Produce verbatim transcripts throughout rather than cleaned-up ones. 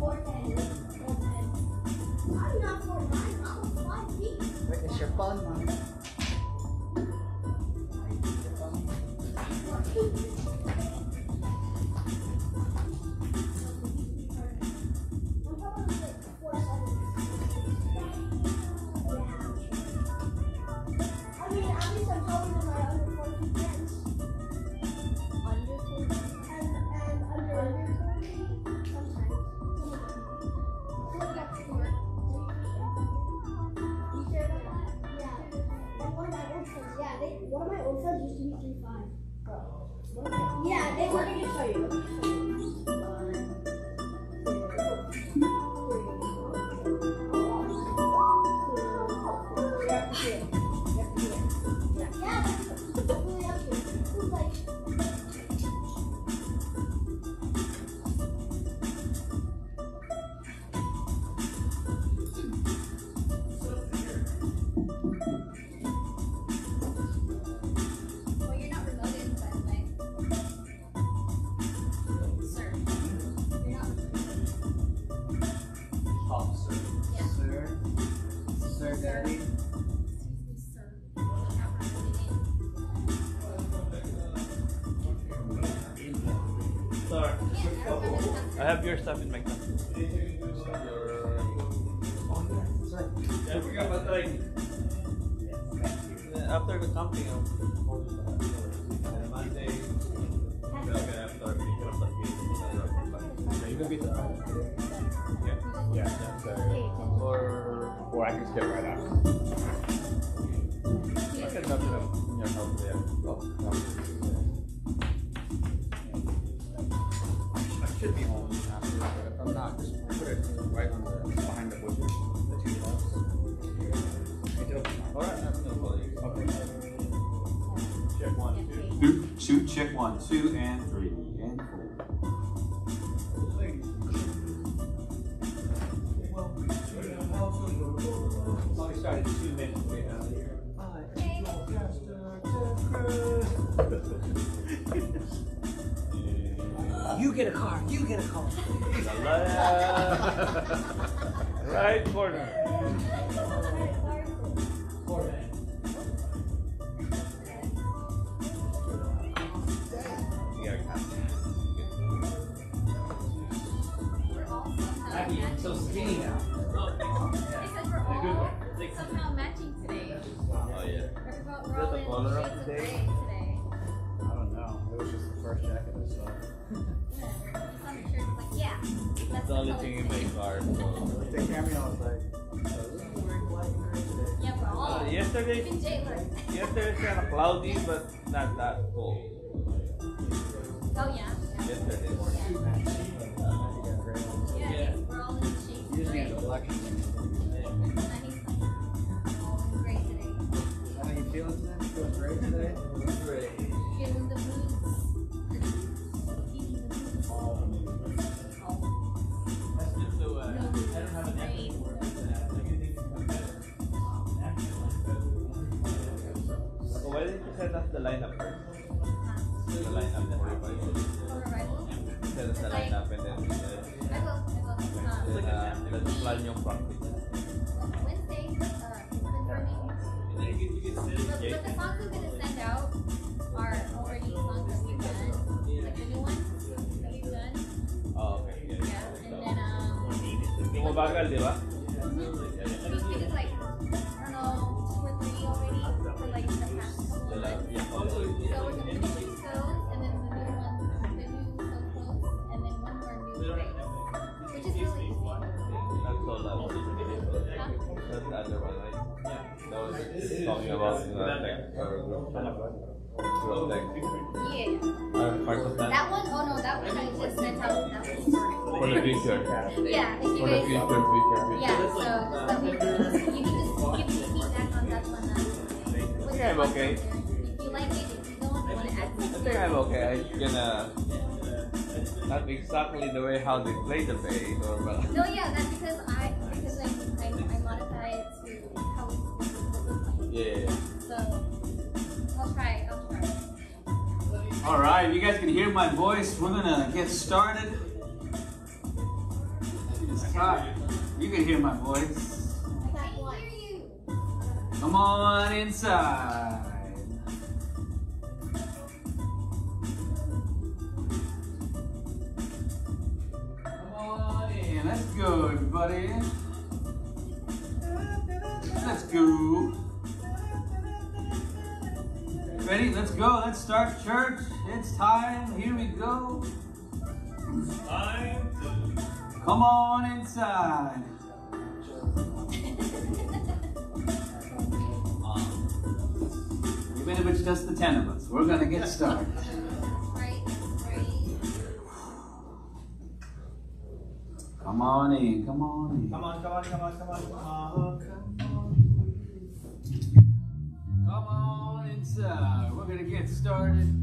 four ten. I'm not four nine. I'm five feet. Wait, it's your phone, Mom. One of my old friends used to be three five. Yeah, they were going to show you. I have your stuff in my car. After the camping, Monday, you can be the Yeah, yeah, so, or, or I can skip right after. I can talk to them in your house, yeah. Oh, no. I should be home after, but if I'm not, just put it right on the, behind the bushes, the two dogs. Alright, that's no problem. Okay. Check one, two. Shoot, shoot, check one, two, and three, and four. Only started two minutes way down here. You get a car. You get a car. Right corner. So skinny now. Because we're all somehow matching today. Oh yeah. We're all in color of shades of the day? gray today. I don't know. It was just the first jacket I saw. Some shirts like, yeah. That's The only thing in my car. So. The cameo was like, we're wearing black and gray today. Yeah, we're all. Uh, yesterday, Even Jailer. yesterday it's kind of cloudy, but not that cold. Oh yeah. Yeah. Yesterday. Yeah. Yeah. We're all in shades You of just gray. need a collection. And he's all in gray today. How are you feeling today? You feeling great today? Great. Feeling the moods. Feeling the moods. All the moves. All. That's just so, uh, No, I don't have a napkin for it. So why didn't you send us the lineup first? The lineup for revival. For arrival. Send us the lineup and then uh, I will. I will. Um, then, uh, let's plan yung practice. Wednesday, uh, confirming. But, but the songs we're gonna send out are already songs that we've done, like the new ones that we've done. Oh, okay. Yeah. Yeah, and then um, Yung mabagal, di ba? these things like I don't know, two or three already for like the past couple of months. Yeah. So we're gonna finish those, and then the new one, the new so close, and then one more new phase, which is really easy. That's all that was. Huh? That's the other one, right? Yeah. That was talking about uh, tech or group group tech. Yeah. Uh, part of that. That one, oh no, that one I just sent out. That was for For the future. yeah, if you For the guys. future, future, future. Yeah, so just let me know. You can just give me feedback on that one. Uh, I think I'm okay. If you like it, if you don't, you want to add I something. think I'm okay. I'm gonna not exactly the way how they play the bass or well. No, yeah, that's because I because I I, I modify it to how it would look like. Yeah, yeah, yeah. So I'll try. I'll try. All right, you guys can hear my voice. We're gonna get started. right. You can hear my voice. I got I one. hear you. Come on inside. Come on in. Let's go, everybody. Let's go. Ready? Let's go. Let's start church. It's time. Here we go. Time to. Come on inside. Even if it's just the ten of us, we're going to get started. Right, right. Come on in. Come on in. Come on, come on, come on, come on, come on. Come on inside. We're going to get started.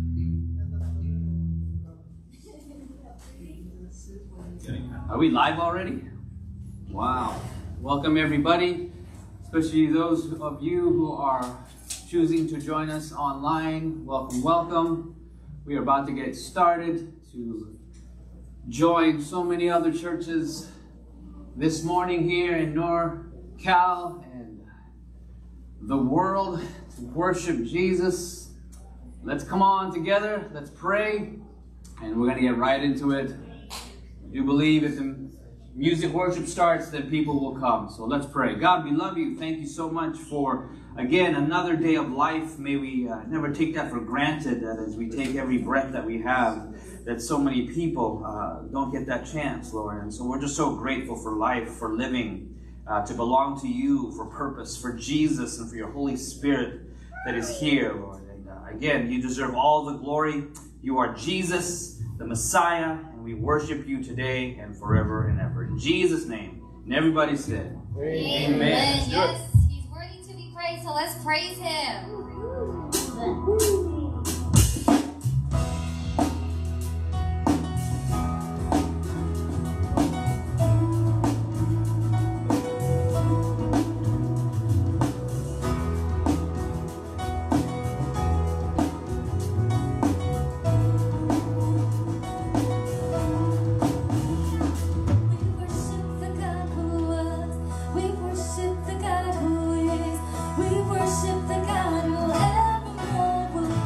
Are we live already? Wow. Welcome everybody, especially those of you who are choosing to join us online. Welcome, welcome. We are about to get started to join so many other churches this morning here in NorCal and the world to worship Jesus. Let's come on together. Let's pray. And we're going to get right into it. I do believe if the music worship starts, then people will come. So let's pray. God, we love you. Thank you so much for, again, another day of life. May we uh, never take that for granted, that as we take every breath that we have, that so many people uh, don't get that chance, Lord. And so we're just so grateful for life, for living, uh, to belong to you, for purpose, for Jesus, and for your Holy Spirit that is here, Lord. And uh, again, you deserve all the glory. You are Jesus, the Messiah, and we worship you today and forever and ever. In Jesus' name. And everybody said, Amen. Amen. Let's do it. Yes, he's worthy to be praised, so let's praise him. Worship the God who evermore will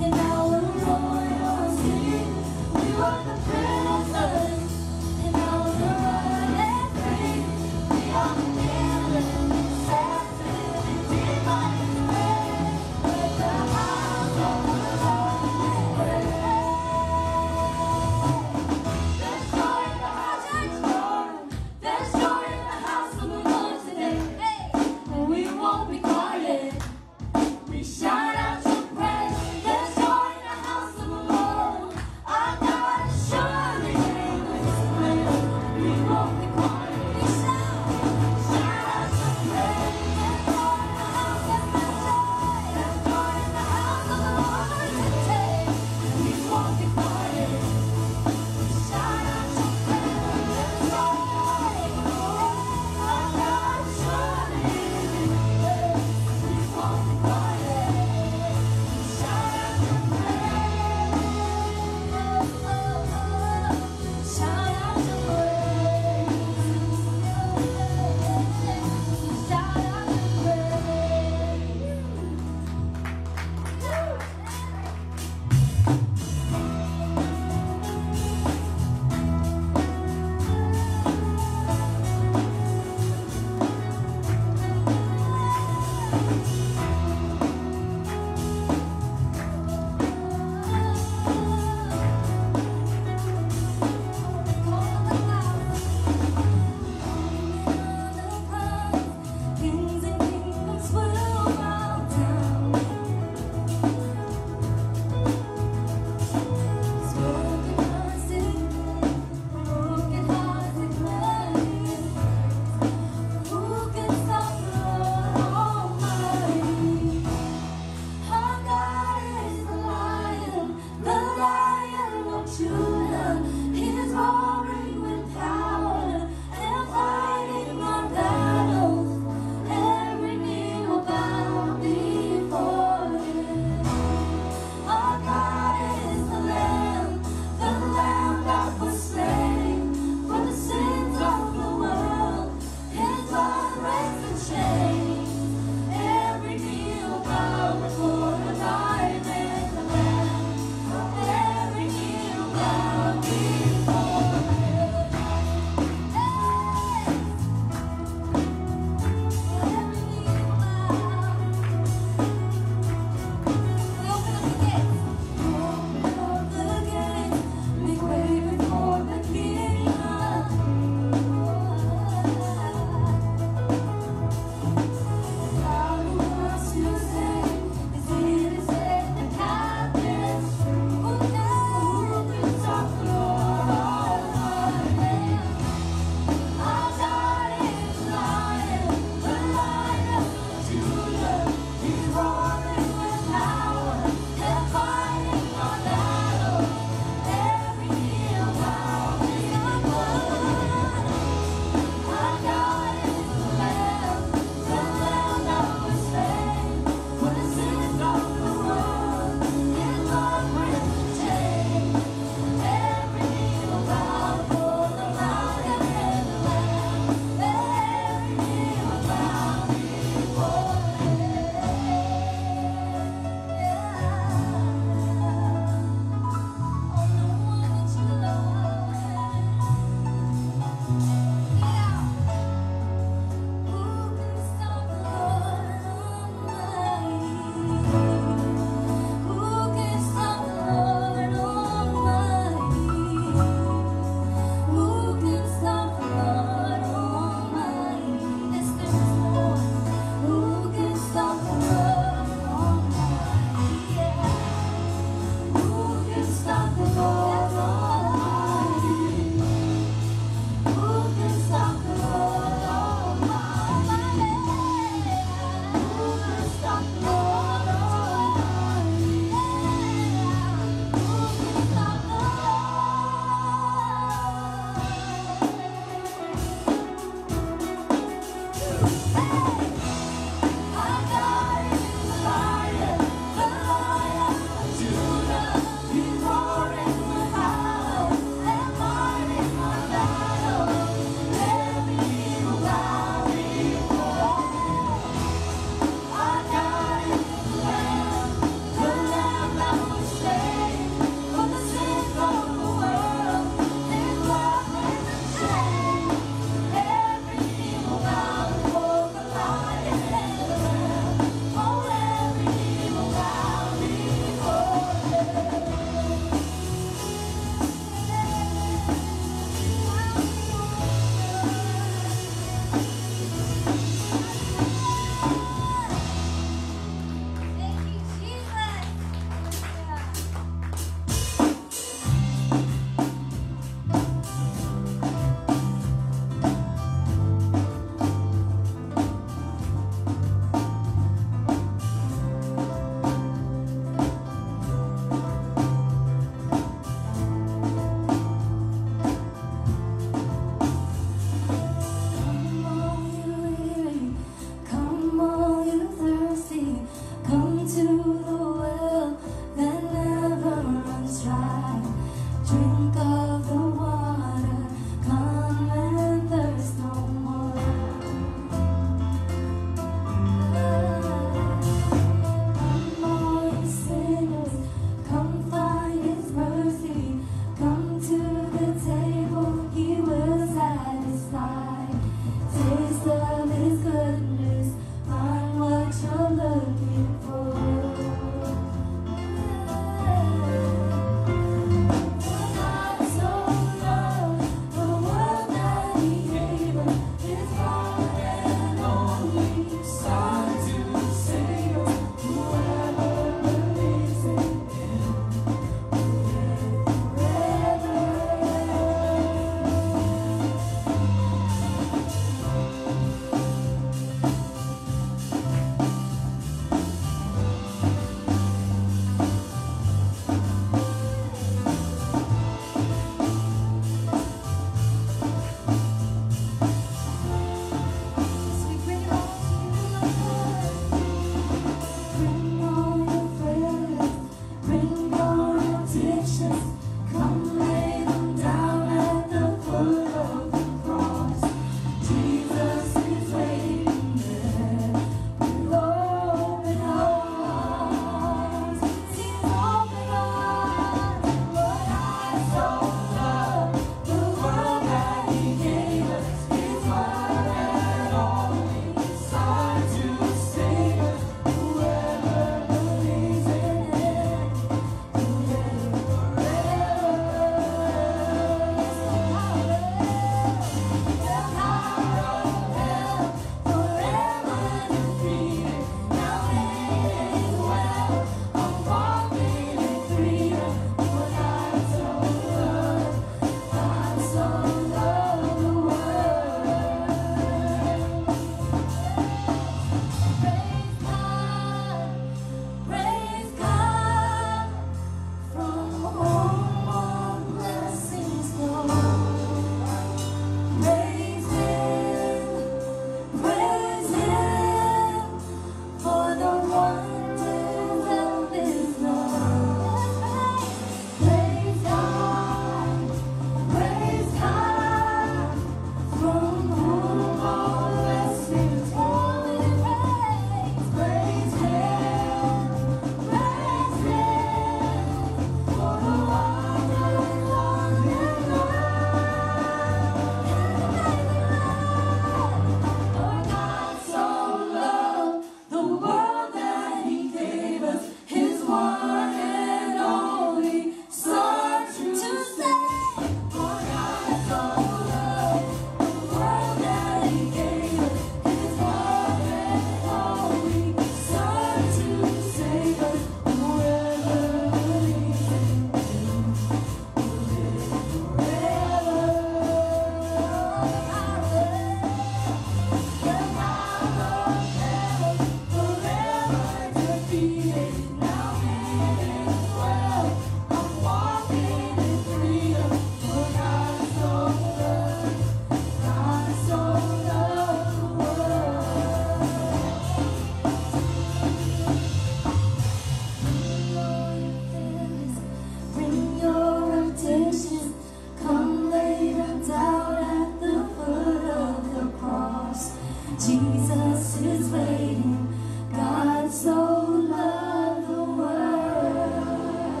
Jesus is waiting. God so loved the world.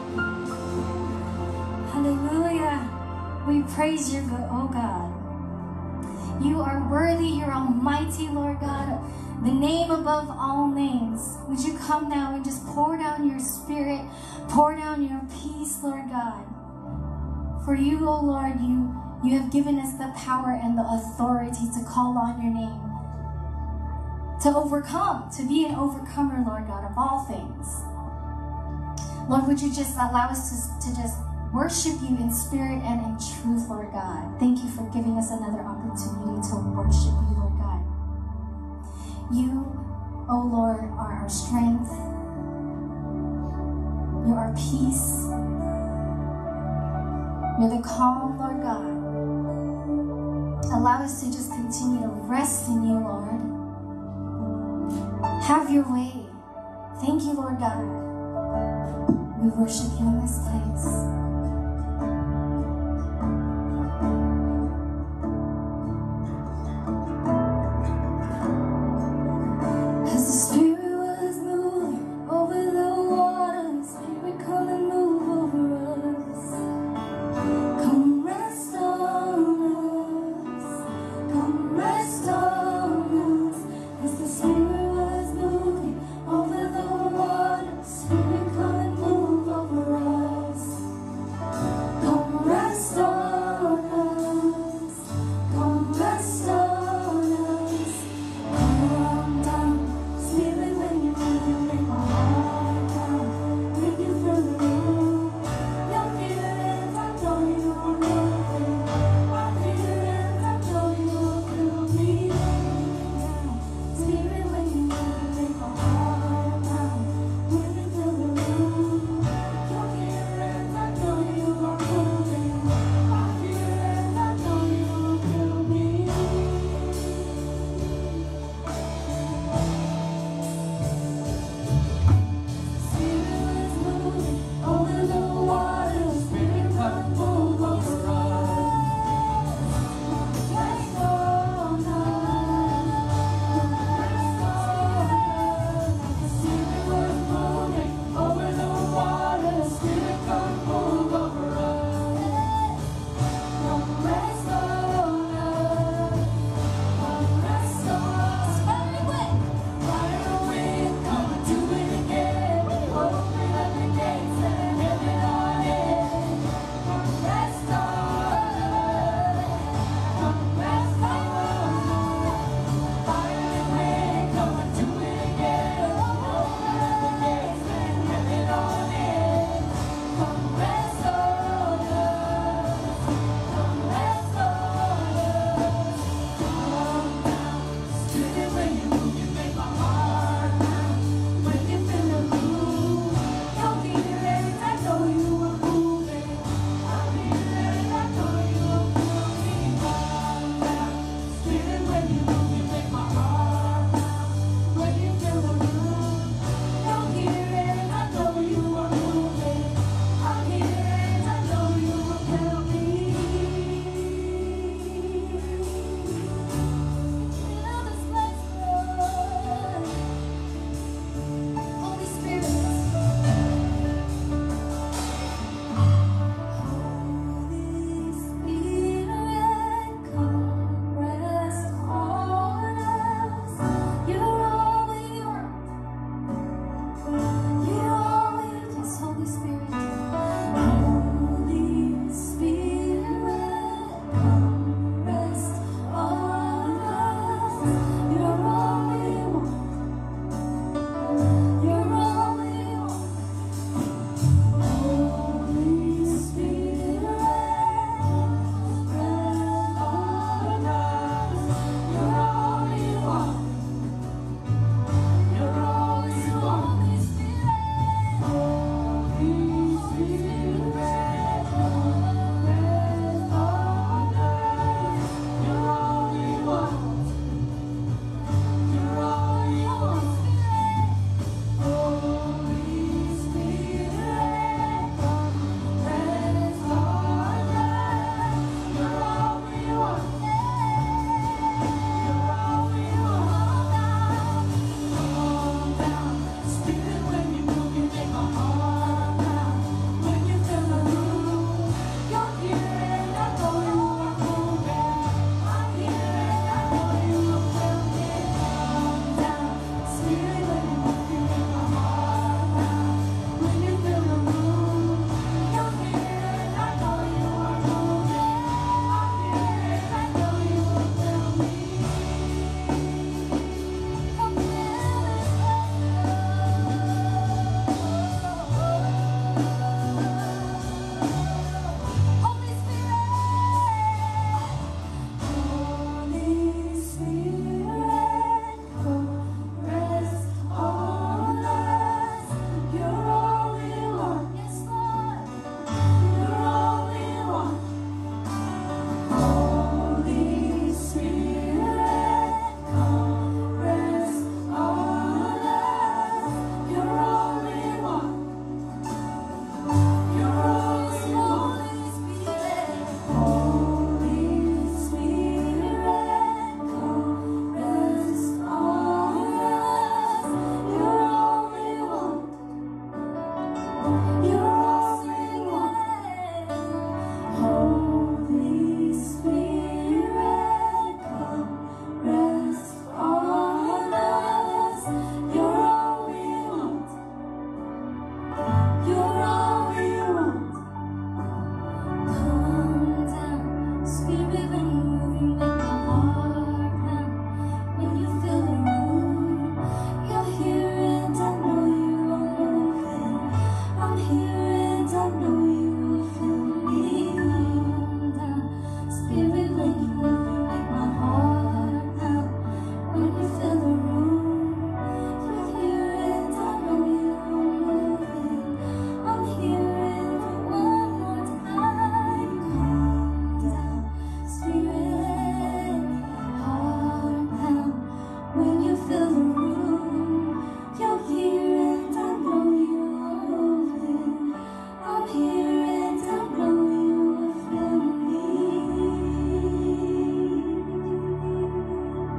Hallelujah. We praise you, oh God. You are worthy, you're almighty, Lord God. The name above all names. Would you come now and just pour down your spirit, pour down your peace, Lord God. For you, oh Lord, you, you have given us the power and the authority to call on your name. To overcome, to be an overcomer, Lord God, of all things. Lord, would you just allow us to, to just worship you in spirit and in truth, Lord God. Thank you for giving us another opportunity to worship you, Lord God. You, oh Lord, are our strength. You are peace. You're the calm, Lord God. Allow us to just continue to rest in you, Lord. Have your way. Thank you, Lord God. We worship you in this place.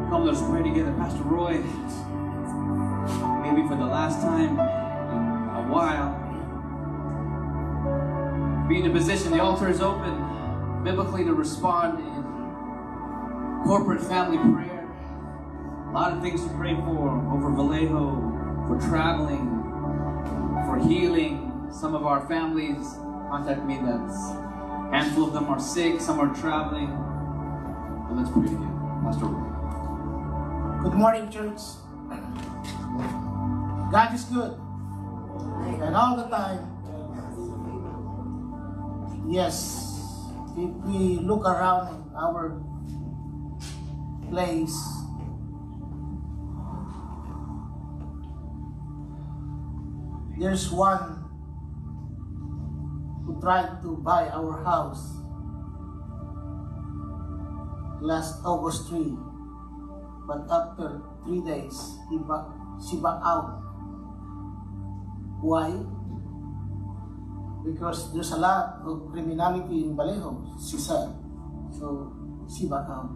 Come, let's pray together. Pastor Roy, maybe for the last time in a while, be in a position, the altar is open biblically to respond in corporate family prayer. A lot of things to pray for over Vallejo, for traveling, for healing. Some of our families contact me that's a handful of them are sick, some are traveling. But let's pray together. Pastor Roy. Good morning, church. God is good. And all the time. Yes, if we look around in our place, there's one who tried to buy our house last August third, but after three days, he back, she backed out. Why? Because there's a lot of criminality in Vallejo, she said. So, she backed out.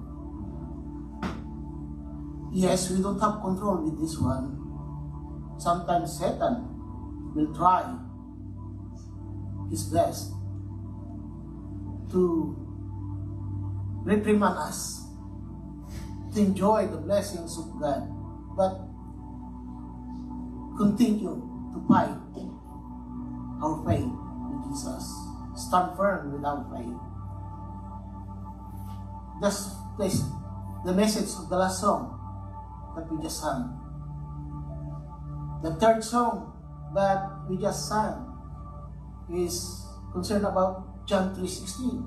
Yes, we don't have control with this one. Sometimes Satan will try his best to reprimand us, to enjoy the blessings of God, but continue to fight our faith with Jesus. Stand firm with our faith. That's, that's the message of the last song that we just sang. The third song that we just sang is concerned about John three sixteen.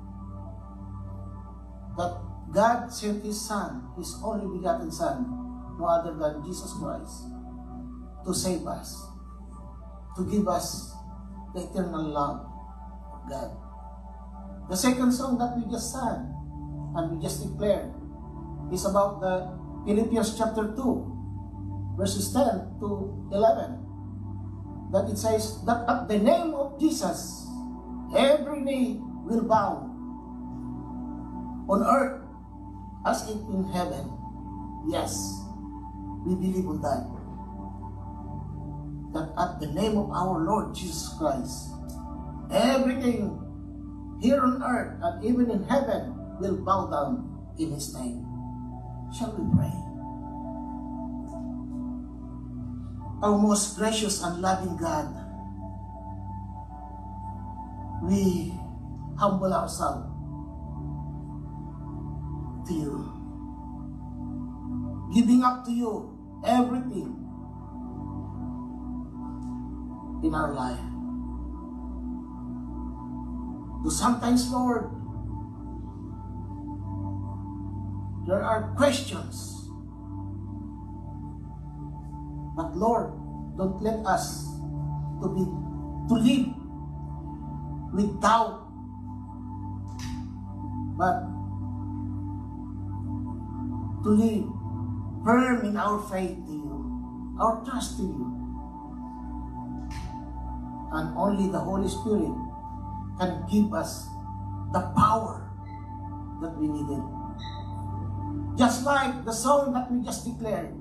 That God sent His Son, His only begotten Son, no other than Jesus Christ, to save us, to give us the eternal love of God. The second song that we just sang and we just declared is about the Philippians chapter two, verses ten to eleven. That it says that at the name of Jesus, every knee will bow on earth as it in heaven. Yes, we believe on that. That at the name of our Lord Jesus Christ, everything here on earth and even in heaven will bow down in His name. Shall we pray? Our most gracious and loving God, we humble ourselves to You, giving up to You everything in our life. So sometimes, Lord, there are questions. But Lord, don't let us to be to live with doubt, but to live firm in our faith to You, our trust to You. And only the Holy Spirit can give us the power that we needed. Just like the song that we just declared,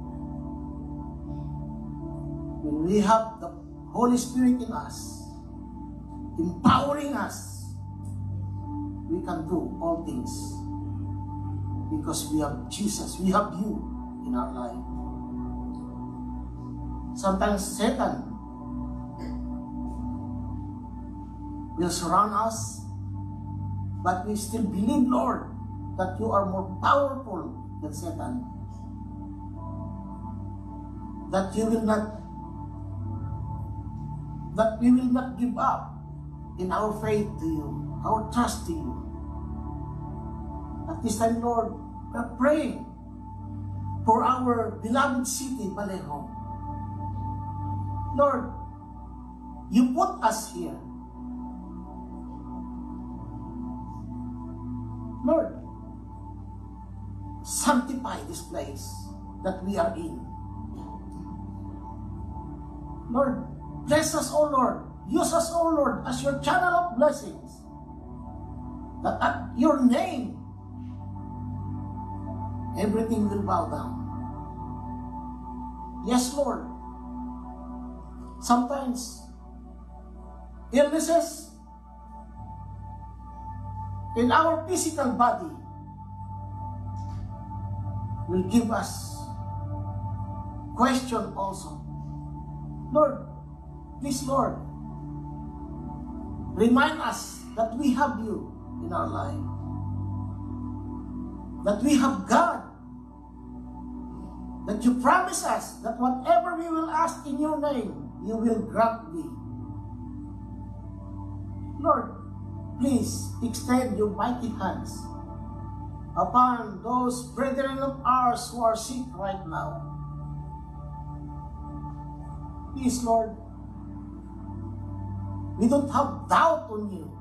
when we have the Holy Spirit in us, empowering us, we can do all things. Because we have Jesus, we have You in our life. Sometimes Satan will surround us, but we still believe, Lord, that You are more powerful than Satan. That You will not that we will not give up in our faith to You, our trust to You. At this time, Lord, we are praying for our beloved city, Vallejo. Lord, You put us here. Lord, sanctify this place that we are in. Lord, bless us, O Lord. Use us, O Lord, as Your channel of blessings. That at Your name, everything will bow down. Yes, Lord. Sometimes illnesses in our physical body will give us question also. Lord, please, Lord, remind us that we have you in our life, that we have God, that you promise us that whatever we will ask in your name, you will grant me. Lord, please extend your mighty hands upon those brethren of ours who are sick right now. Please, Lord, we don't have doubt on you.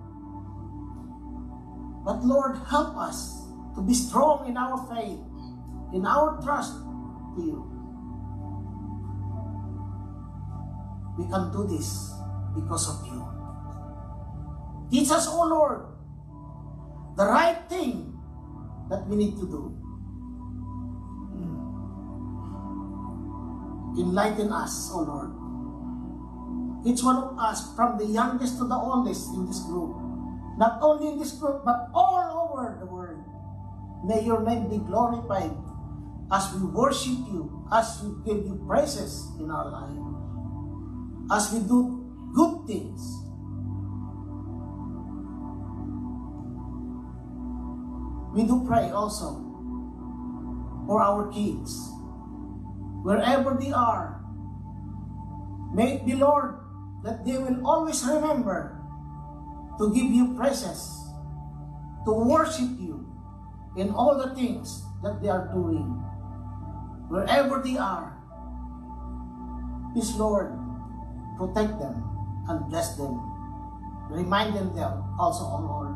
But Lord, help us to be strong in our faith, in our trust to you. We can do this because of you. Teach us, O Lord, the right thing that we need to do. Enlighten us, O Lord. Each one of us, from the youngest to the oldest in this group, not only in this group, but all over the world. May your name be glorified as we worship you, as we give you praises in our life, as we do good things. We do pray also for our kids, wherever they are. May it be, Lord, that they will always remember to give you praises, to worship you in all the things that they are doing, wherever they are. Please, Lord, protect them and bless them. Remind them also, O Lord.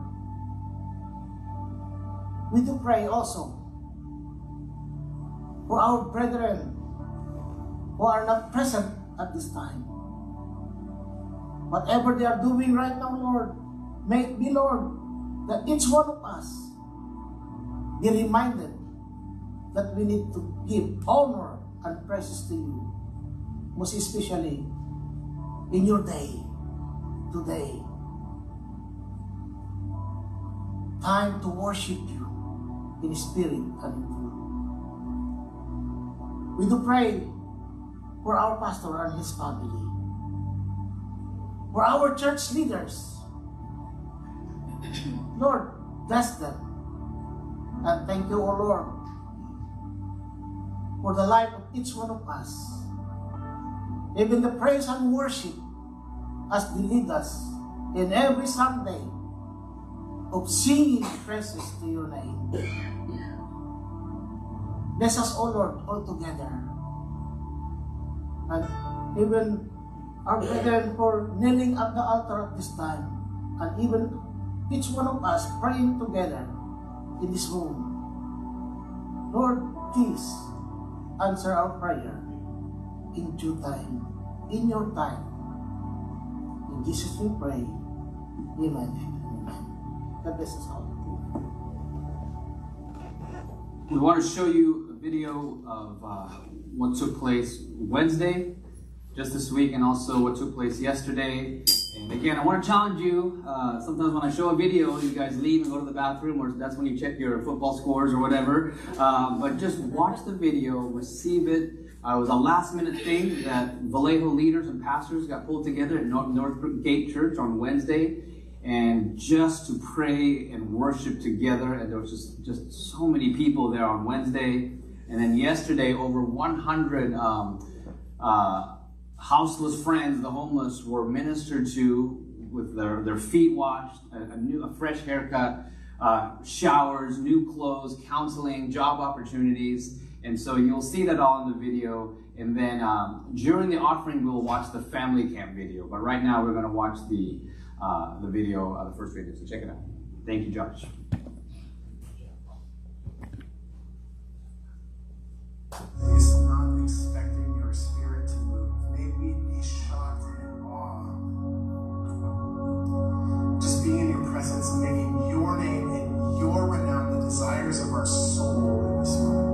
We do pray also for our brethren who are not present at this time. Whatever they are doing right now, Lord, may it be, Lord, that each one of us be reminded that we need to give honor and praises to you, most especially in your day, today. Time to worship you in spirit and in truth. We do pray for our pastor and his family, for our church leaders. Lord, bless them. And thank you, O Lord, for the life of each one of us. Even the praise and worship as they lead us in every Sunday of singing praises to your name. Bless us, O Lord, all together. And even our brethren for kneeling at the altar at this time, and even each one of us praying together in this room. Lord, please answer our prayer in due time, in your time. In Jesus we pray. Amen. Amen. God bless us all. We want to show you a video of uh, what took place Wednesday, just this week, and also what took place yesterday. And again, I want to challenge you. Uh, sometimes when I show a video, you guys leave and go to the bathroom, or that's when you check your football scores or whatever. Um, but just watch the video, receive it. Uh, it was a last-minute thing that Vallejo leaders and pastors got pulled together at North, North Gate Church on Wednesday, and just to pray and worship together. And there was just, just so many people there on Wednesday. And then yesterday, over one hundred um, uh, houseless friends, the homeless, were ministered to with their, their feet washed, a, a new, a fresh haircut, uh, showers, new clothes, counseling, job opportunities. And so you'll see that all in the video. And then um, during the offering, we'll watch the family camp video. But right now, we're going to watch the uh, the video, uh, the first video. So check it out. Thank you, Josh. Please not expecting your spirit to move. May we be shocked and in awe. Just being in your presence and making your name and your renown the desires of our soul in this moment.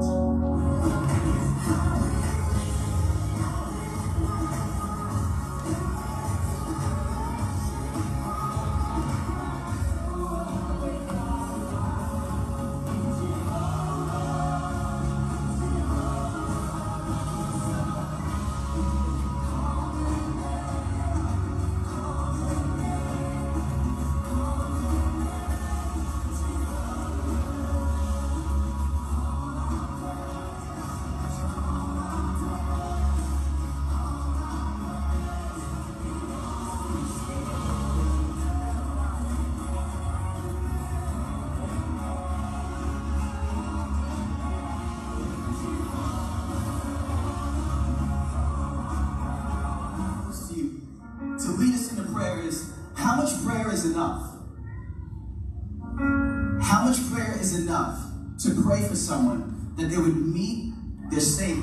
to pray for someone, that they would meet their Savior.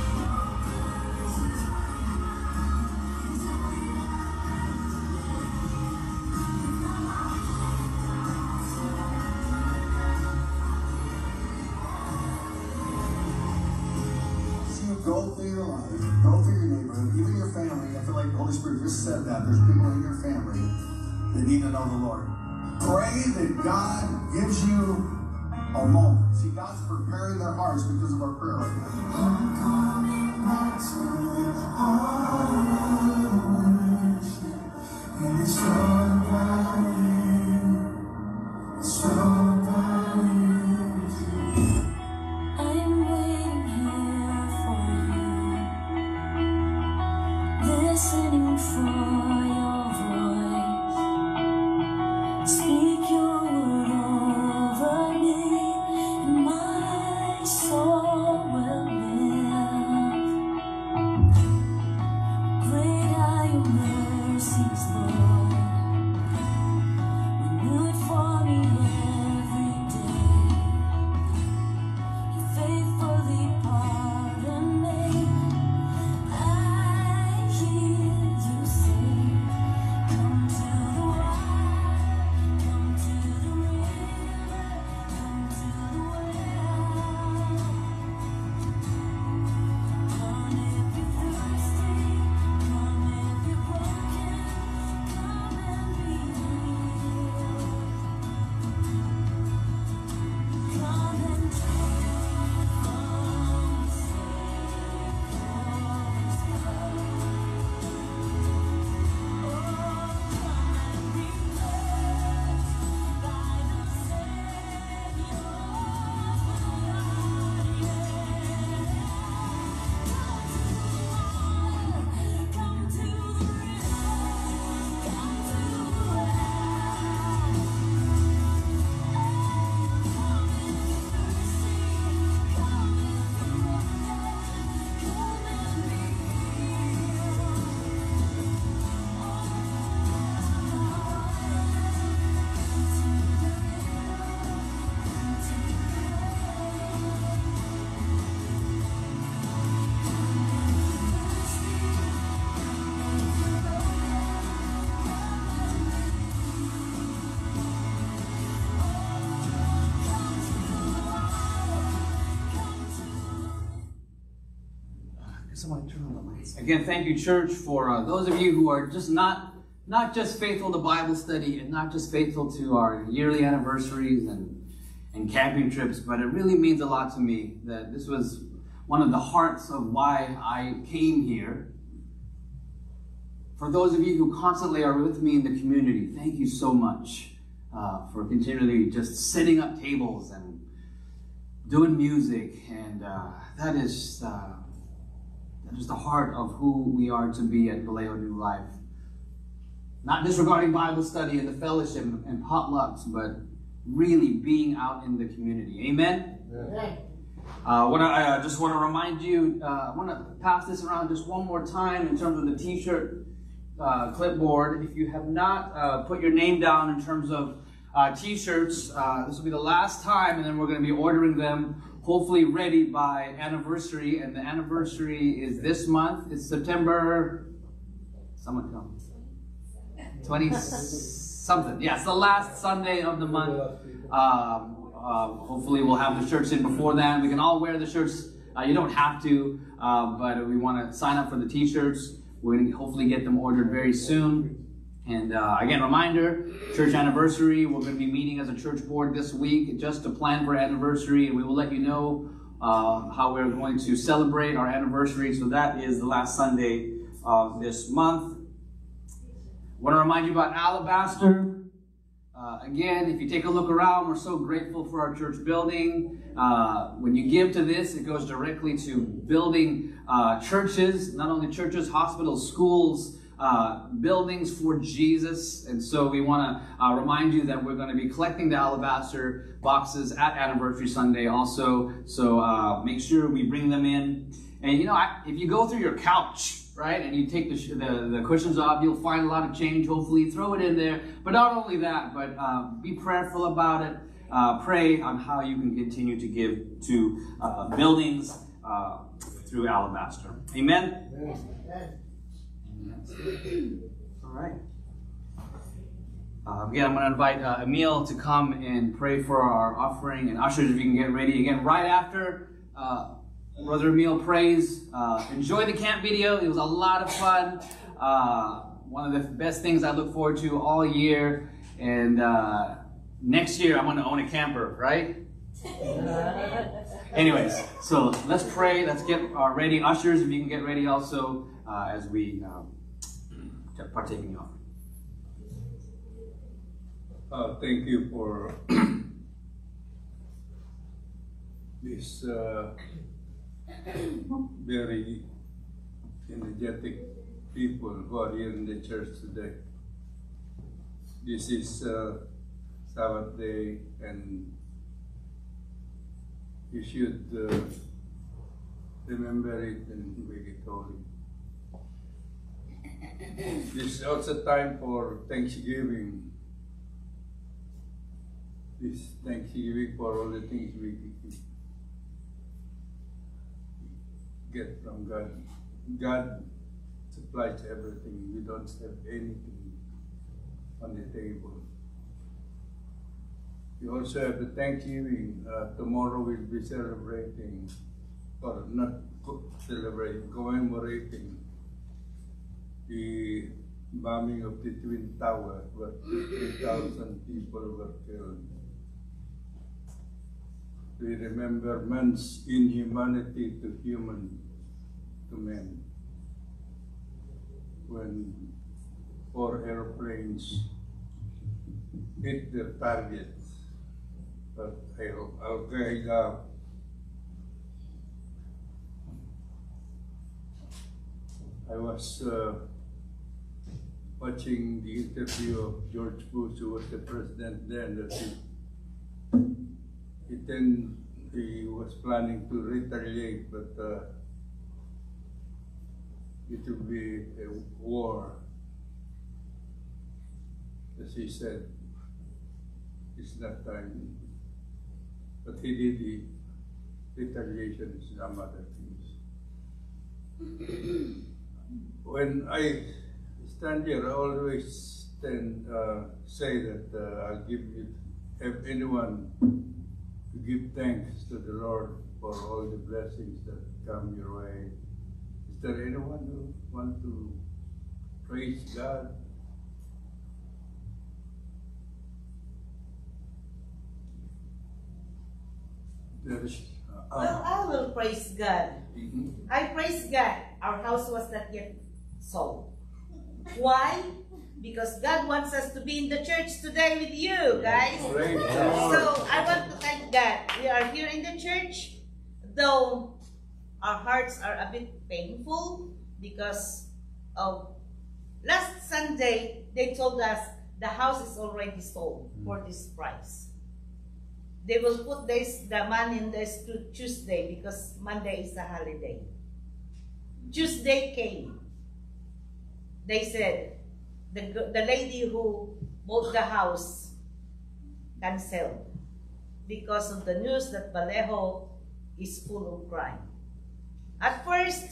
Go through your life, go through your neighborhood, even your family. I feel like the Holy Spirit just said that. There's people in your family that need to know the Lord. Pray that God gives you a moment. See, God's preparing their hearts because of our prayer right now. I'm coming back to the heart of worship, and it's all about you. It's all about you. I'm waiting here for you, listening for your voice. Speak your word over me, and my soul will live. Great are your mercies, Lord, renewed for me every day. You faithfully pardon me. I hear you say, come to the water, come to the river, come to the well. Come if you're thirsty, come if you're broken, come and be healed. Come and take from the Savior's blood. Oh, come and be touched by the Savior's blood. Come to the river, come to the well. Come if you're thirsty, come if you're broken, come and be healed. Somebody turn on the lights. Again, thank you, church, for uh, those of you who are just not not just faithful to Bible study and not just faithful to our yearly anniversaries and and camping trips, but it really means a lot to me that this was one of the hearts of why I came here. For those of you who constantly are with me in the community, thank you so much uh, for continually just setting up tables and doing music, and uh, that is. Uh, That is the heart of who we are to be at Vallejo New Life. Not disregarding Bible study and the fellowship and potlucks, but really being out in the community. Amen? Yeah. Uh, what I, I just want to remind you, uh, I want to pass this around just one more time in terms of the t-shirt uh, clipboard. If you have not uh, put your name down in terms of uh, t-shirts, uh, this will be the last time, and then we're going to be ordering them hopefully ready by anniversary, and the anniversary is this month. It's September, someone come, twenty something. Yeah, it's the last Sunday of the month. Um, uh, hopefully we'll have the shirts in before then. We can all wear the shirts. Uh, you don't have to, uh, but we want to sign up for the t-shirts. We're going to hopefully get them ordered very soon. And uh, again, reminder, church anniversary, we're going to be meeting as a church board this week just to plan for anniversary, and we will let you know uh, how we're going to celebrate our anniversary. So that is the last Sunday of this month. I want to remind you about Alabaster. Uh, again, if you take a look around, we're so grateful for our church building. Uh, when you give to this, it goes directly to building uh, churches, not only churches, hospitals, schools, Uh, buildings for Jesus. And so we want to uh, remind you that we're going to be collecting the alabaster boxes at Anniversary Sunday also. So uh, make sure we bring them in. And you know, I, if you go through your couch, right, and you take the, the, the cushions off, you'll find a lot of change. Hopefully throw it in there. But not only that, but uh, be prayerful about it. uh, pray on how you can continue to give to uh, buildings uh, through Alabaster. Amen? Amen. All right. Uh, again, I'm going to invite uh, Emil to come and pray for our offering. And ushers, if you can get ready. Again, right after uh, Brother Emil prays, uh, enjoy the camp video. It was a lot of fun. Uh, one of the best things I look forward to all year. And uh, next year, I'm going to own a camper, right? Anyways, so let's pray. Let's get uh, ready. Ushers, if you can get ready also uh, as we um, partake in the offering. Uh, thank you for this uh, very energetic people who are here in the church today. This is uh, Sabbath day, and you should uh, remember it and make it holy. This is also time for Thanksgiving. This Thanksgiving for all the things we get from God. God supplies everything. We don't have anything on the table. We also have the Thanksgiving. Uh, tomorrow we'll be celebrating, or not celebrating, commemorating the bombing of the Twin Tower, where three thousand people were killed. We remember man's inhumanity to human, to men. When four airplanes hit their targets. But okay, uh, I was uh, watching the interview of George Bush, who was the president then, that he, he then he was planning to retaliate, but uh, it will be a war. As he said, it's not time. But he did the retaliation and some other things. When I stand here, I always stand, uh, say that uh, I'll give you, have anyone to give thanks to the Lord for all the blessings that come your way. Is there anyone who want to praise God? There is, uh, Well, I will praise God. Mm-hmm. I praise God. Our house was not yet sold. Why? Because God wants us to be in the church today with you, guys. Praise the Lord. So I want to thank God. We are here in the church, though our hearts are a bit painful because of last Sunday they told us the house is already sold for this price. They will put this the money in this to Tuesday because Monday is a holiday. Tuesday came. They said the the lady who bought the house canceled because of the news that Vallejo is full of crime. At first,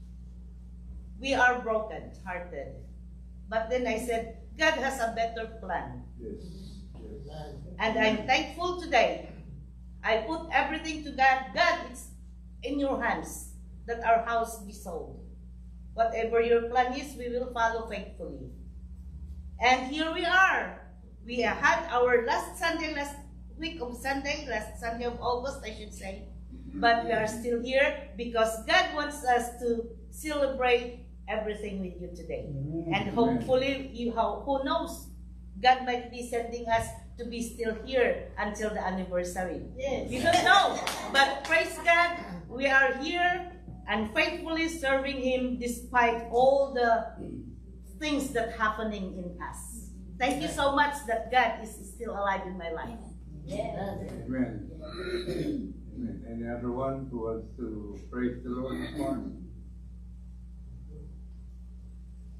we are broken-hearted, but then I said, God has a better plan. Yes. Yes. And I'm thankful today. I put everything to God. God, it's in your hands that our house be sold. Whatever your plan is, we will follow faithfully. And here we are. We had our last Sunday, last week of Sunday, last Sunday of August, I should say. But we are still here because God wants us to celebrate everything with you today. And hopefully, you have, who knows, God might be sending us to be still here until the anniversary. Yes. We don't know. But praise God, we are here and faithfully serving Him despite all the things that happening in us. Thank you so much that God is still alive in my life. Yes. Amen. Amen. Any other one who wants to praise the Lord this morning?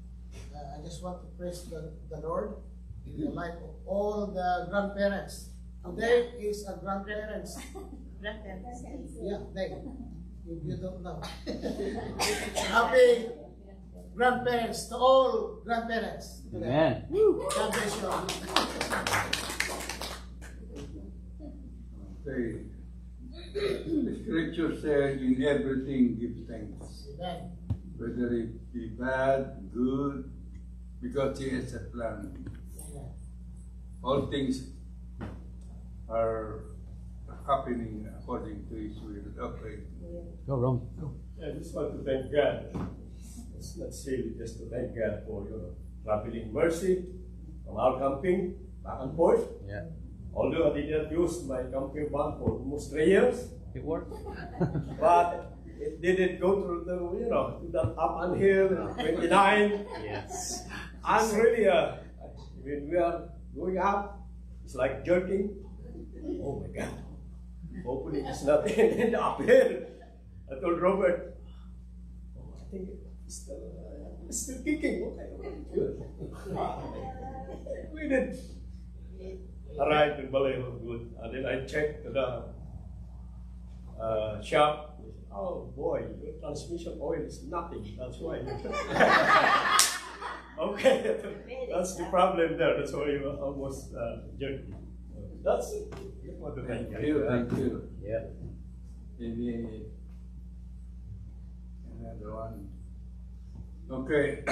Uh, I just want to praise the, the Lord in the life of all the grandparents Today is a grandparents. Grandparents. Yeah, day. If you don't know. Happy grandparents to all grandparents. Amen. God bless you all. Okay. The scripture says, in everything give thanks. Amen. Whether it be bad, good, because He has a plan. All things are happening according to His will. Okay. Go, Rome. I just want to thank God. It's not silly just to thank God for your traveling mercy from our camping back and forth. Yeah. Although I did not use my camping van for almost three years. It worked. But it didn't go through the, you know, to that up and hill, twenty-nine. Yes. And really, uh, when we are going up, it's like jerking. Oh my God. Hopefully it's not in the uphill. I told Robert, oh, I think it's still, uh, it's still kicking. Okay, good. We did arrive in Vallejo, good. And then I checked the uh, shop. Oh boy, your transmission oil is nothing. That's why. Okay, that's the problem there. That's why you almost uh, jerking. That's it. Thank you, thank you. Yeah. Maybe another one. Okay.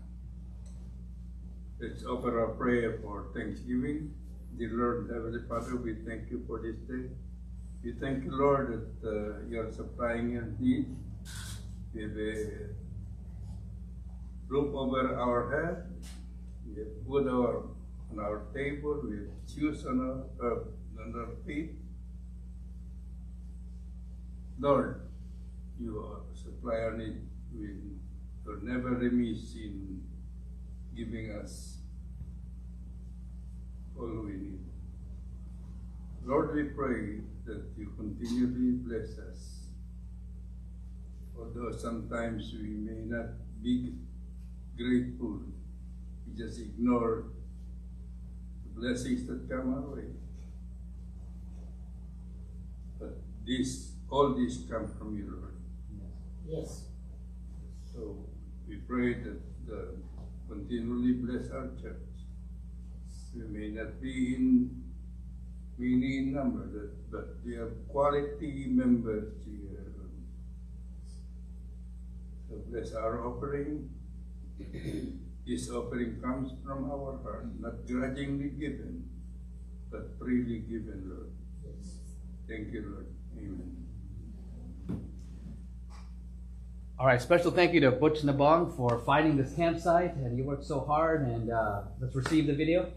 Let's offer a prayer for Thanksgiving. Dear Lord, Heavenly Father, we thank you for this day. We thank you, Lord, that uh, you are supplying your need. We have a roof over our head. We have food our, on our table. We have shoes on our, uh, on our feet. Lord, you supply our need. We will never remiss in giving us all we need. Lord, we pray that you continually bless us. Although sometimes we may not be grateful, we just ignore the blessings that come our way. But this, all this come from you, Lord. Yes. So we pray that the continually bless our church. We may not be in many in number, that, but we have quality members here. So bless our offering. This offering comes from our heart, not grudgingly given, but freely given, Lord. Thank you, Lord. Amen. All right, special thank you to Butch Nabong for finding this campsite, and he worked so hard, and uh, let's receive the video.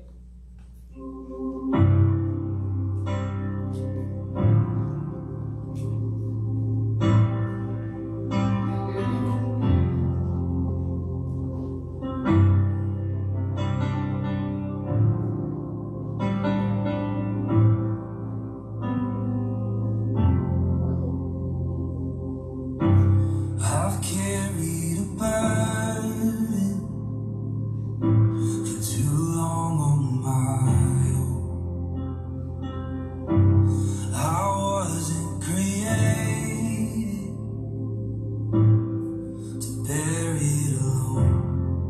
I've carried a burden for too long on my own. I wasn't created to bear it alone.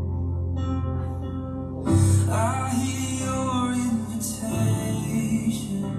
I hear your invitation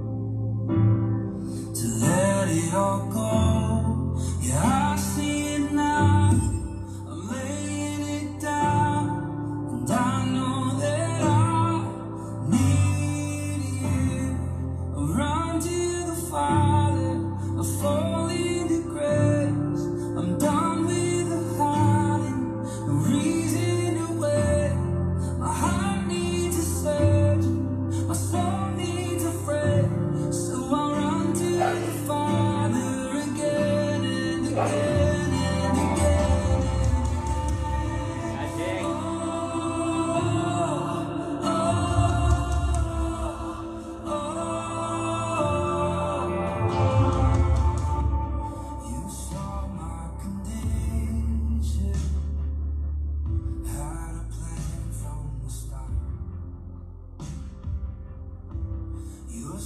to let it all go. Yeah, I see it now. I'm laying it down, and I know that I need you. I run to the Father, I fall into grace. I'm done with the hiding, no reason to wait. My heart needs a surgeon, my soul needs a friend. So I run to the Father again and again and again. You saw my condition, had a plan from the start. You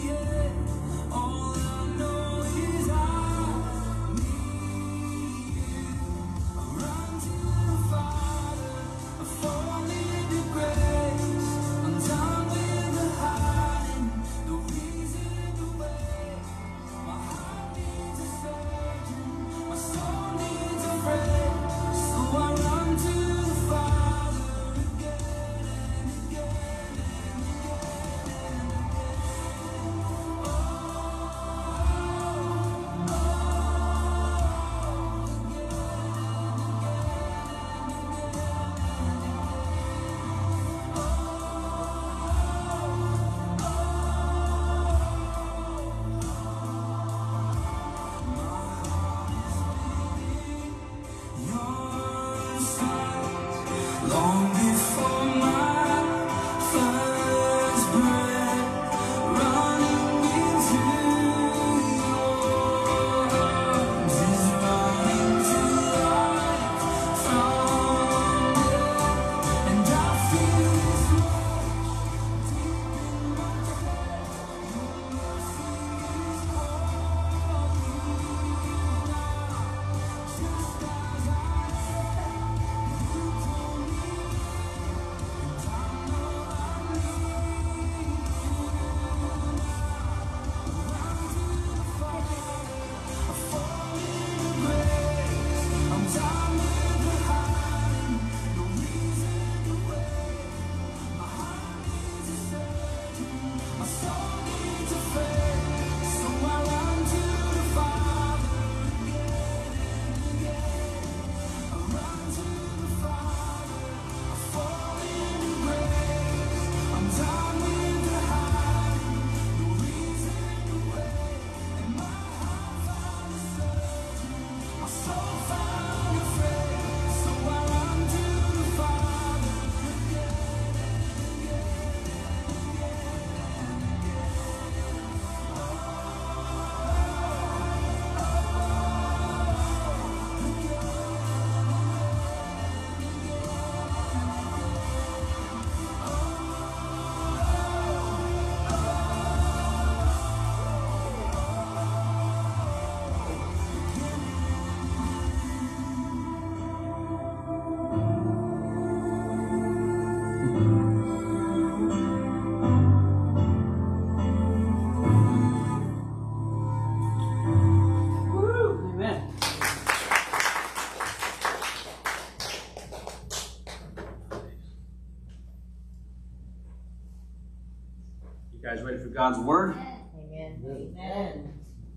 guys ready for God's word? Amen. Amen.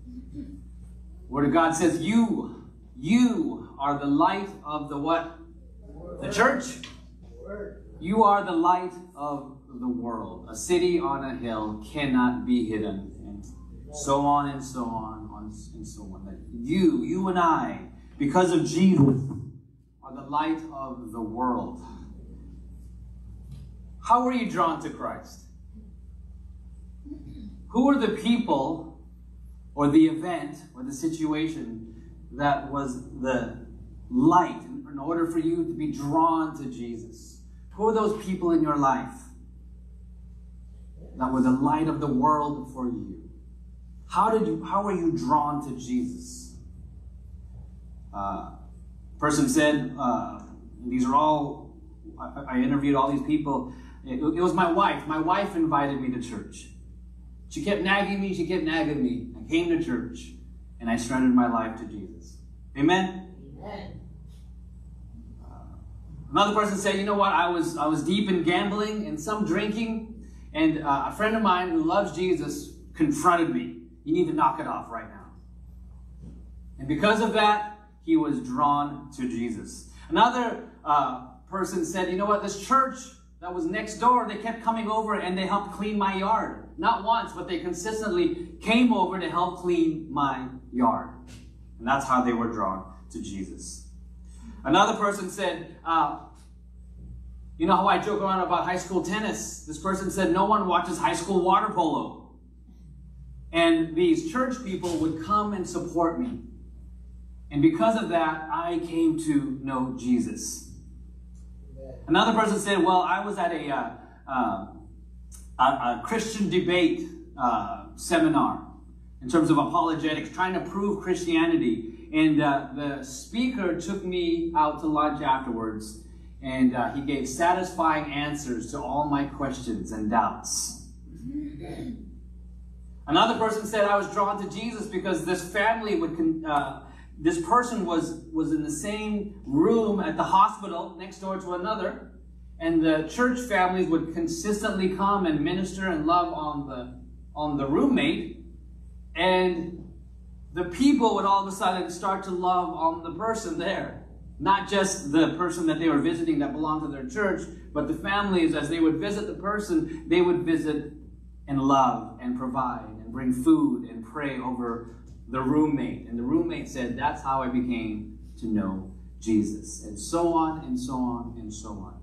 Word of God says, you, you are the light of the what? The church. You are the light of the world. A city on a hill cannot be hidden. And so on and so on, on and so on. That you, you and I, because of Jesus, are the light of the world. How were you drawn to Christ? Who were the people or the event or the situation that was the light in order for you to be drawn to Jesus? Who are those people in your life that were the light of the world for you? How did you, how were you drawn to Jesus? Uh, person said, uh, these are all, I, I interviewed all these people. It, it was my wife. My wife invited me to church. She kept nagging me. She kept nagging me. I came to church, and I surrendered my life to Jesus. Amen? Amen. Uh, another person said, you know what? I was, I was deep in gambling and some drinking, and uh, a friend of mine who loves Jesus confronted me. You need to knock it off right now. And because of that, he was drawn to Jesus. Another uh, person said, you know what? This church that was next door, they kept coming over and they helped clean my yard. Not once, but they consistently came over to help clean my yard. And that's how they were drawn to Jesus. Another person said, uh, you know how I joke around about high school tennis? This person said, no one watches high school water polo. And these church people would come and support me. And because of that, I came to know Jesus. Another person said, well, I was at a, uh, uh, a, a Christian debate uh, seminar in terms of apologetics, trying to prove Christianity. And uh, the speaker took me out to lunch afterwards, and uh, he gave satisfying answers to all my questions and doubts. Another person said I was drawn to Jesus because this family would, uh, this person was, was in the same room at the hospital next door to another, and the church families would consistently come and minister and love on the, on the roommate, and the people would all of a sudden start to love on the person there. Not just the person that they were visiting that belonged to their church, but the families, as they would visit the person, they would visit and love and provide and bring food and pray over the roommate. And the roommate said, that's how I became to know Jesus. And so on and so on and so on.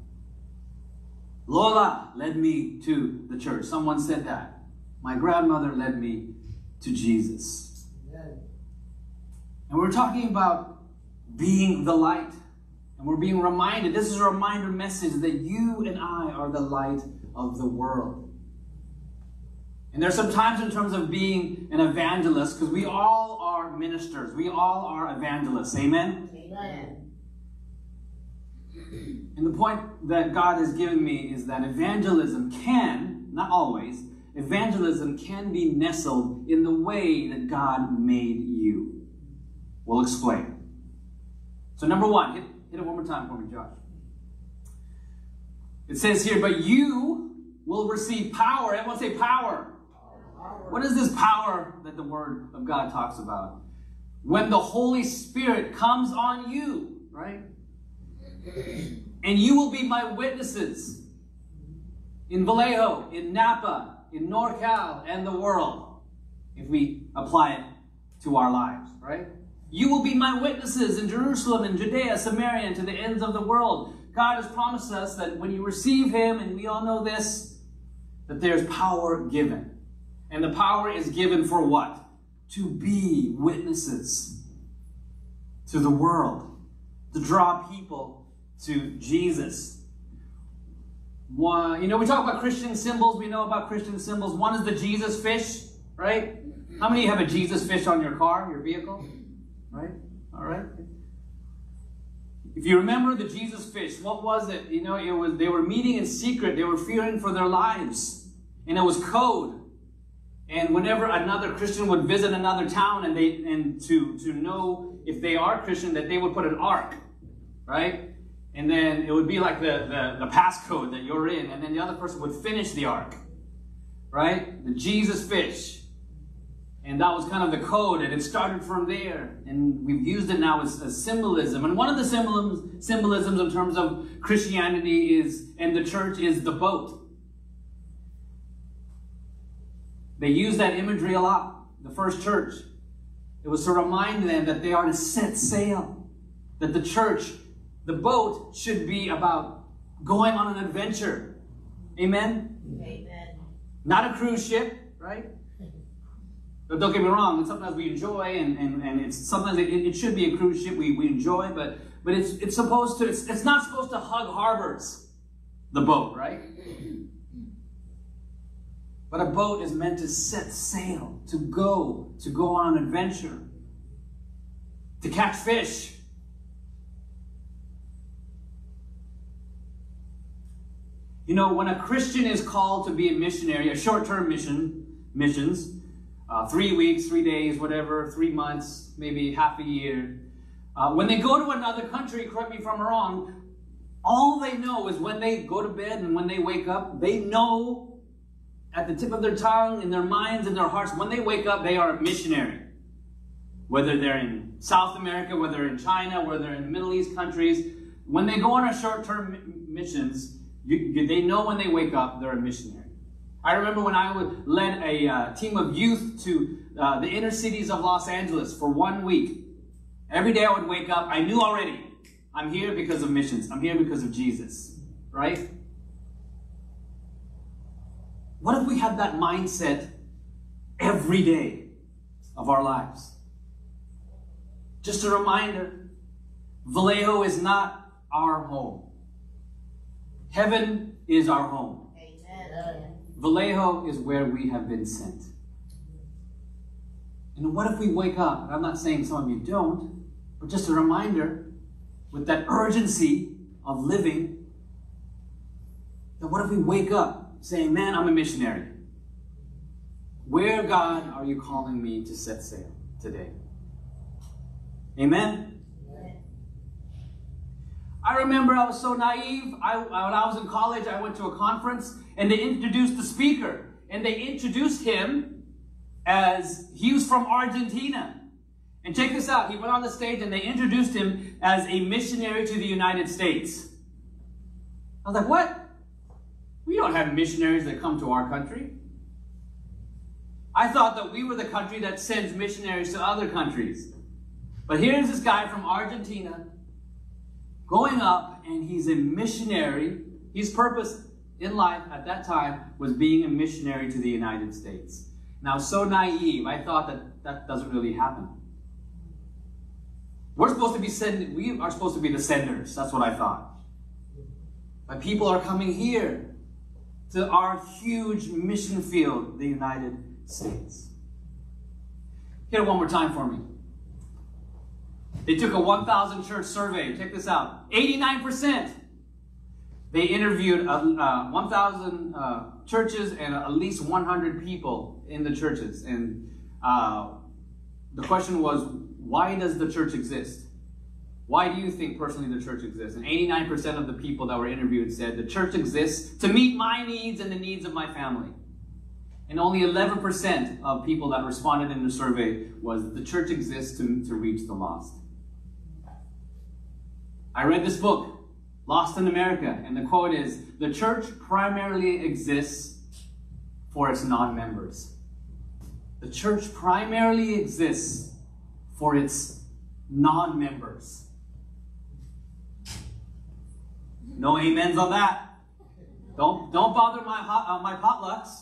Lola led me to the church. Someone said that. My grandmother led me to Jesus. And we're talking about being the light. And we're being reminded, this is a reminder message that you and I are the light of the world. And there's some times in terms of being an evangelist, because we all are ministers. We all are evangelists. Amen? Amen. And the point that God has given me is that evangelism can, not always, evangelism can be nestled in the way that God made you. We'll explain. So number one, hit, hit it one more time for me, Josh. It says here, but you will receive power. Everyone say power. Power. What is this power that the Word of God talks about? When the Holy Spirit comes on you, right? And you will be my witnesses in Vallejo, in Napa, in NorCal, and the world, if we apply it to our lives, right? You will be my witnesses in Jerusalem, in Judea, Samaria, and to the ends of the world. God has promised us that when you receive Him, and we all know this, that there's power given. And the power is given for what? To be witnesses to the world. To draw people to Jesus. One, you know, we talk about Christian symbols. We know about Christian symbols. One is the Jesus fish, right? How many of you have a Jesus fish on your car, your vehicle? Right? All right. If you remember the Jesus fish, what was it? You know, it was they were meeting in secret. They were fearing for their lives. And it was code. And whenever another Christian would visit another town and they and to, to know if they are Christian, that they would put an ark, right? And then it would be like the, the, the passcode that you're in, and then the other person would finish the ark, right? The Jesus fish. And that was kind of the code, and it started from there. And we've used it now as, as symbolism. And one of the symbolisms, symbolisms in terms of Christianity is, and the church, is the boat. They use that imagery a lot, the first church. It was to remind them that they are to set sail. That the church, the boat, should be about going on an adventure. Amen? Amen. Not a cruise ship, right? But don't get me wrong, sometimes we enjoy, and, and, and it's sometimes it, it should be a cruise ship we, we enjoy, but but it's it's supposed to, it's, it's not supposed to hug harbors, the boat, right? But a boat is meant to set sail, to go, to go on an adventure, to catch fish. You know, when a Christian is called to be a missionary, a short-term mission, missions, Uh, three weeks, three days, whatever, three months, maybe half a year. Uh, when they go to another country, correct me if I'm wrong, all they know is when they go to bed and when they wake up, they know at the tip of their tongue, in their minds, in their hearts, when they wake up, they are a missionary. Whether they're in South America, whether in China, whether they're in Middle East countries, when they go on a short-term missions, you, you, they know when they wake up, they're a missionary. I remember when I would led a uh, team of youth to uh, the inner cities of Los Angeles for one week. Every day I would wake up, I knew already, I'm here because of missions. I'm here because of Jesus, right? What if we had that mindset every day of our lives? Just a reminder, Vallejo is not our home. Heaven is our home. Amen. Vallejo is where we have been sent. And what if we wake up, and I'm not saying some of you don't, but just a reminder, with that urgency of living, that what if we wake up saying, man, I'm a missionary. Where, God, are you calling me to set sail today? Amen? Amen. I remember I was so naive. I, when I was in college, I went to a conference, and they introduced the speaker. And they introduced him as, he was from Argentina. And check this out. He went on the stage, and they introduced him as a missionary to the United States. I was like, what? We don't have missionaries that come to our country. I thought that we were the country that sends missionaries to other countries. But here's this guy from Argentina going up, and he's a missionary. His purpose in life at that time was being a missionary to the United States. And I was so naive, I thought that that doesn't really happen. We're supposed to be sending, we are supposed to be the senders. That's what I thought. But people are coming here to our huge mission field, the United States. Hit it one more time for me. They took a one thousand church survey. Check this out. eighty-nine percent. They interviewed uh, uh, one thousand uh, churches and at least one hundred people in the churches. And uh, the question was, why does the church exist? Why do you think personally the church exists? And eighty-nine percent of the people that were interviewed said the church exists to meet my needs and the needs of my family. And only eleven percent of people that responded in the survey was the church exists to, to reach the lost. I read this book, Lost in America, and the quote is, the church primarily exists for its non-members. The church primarily exists for its non-members. No amens on that. Don't, don't bother my, hot, uh, my potlucks.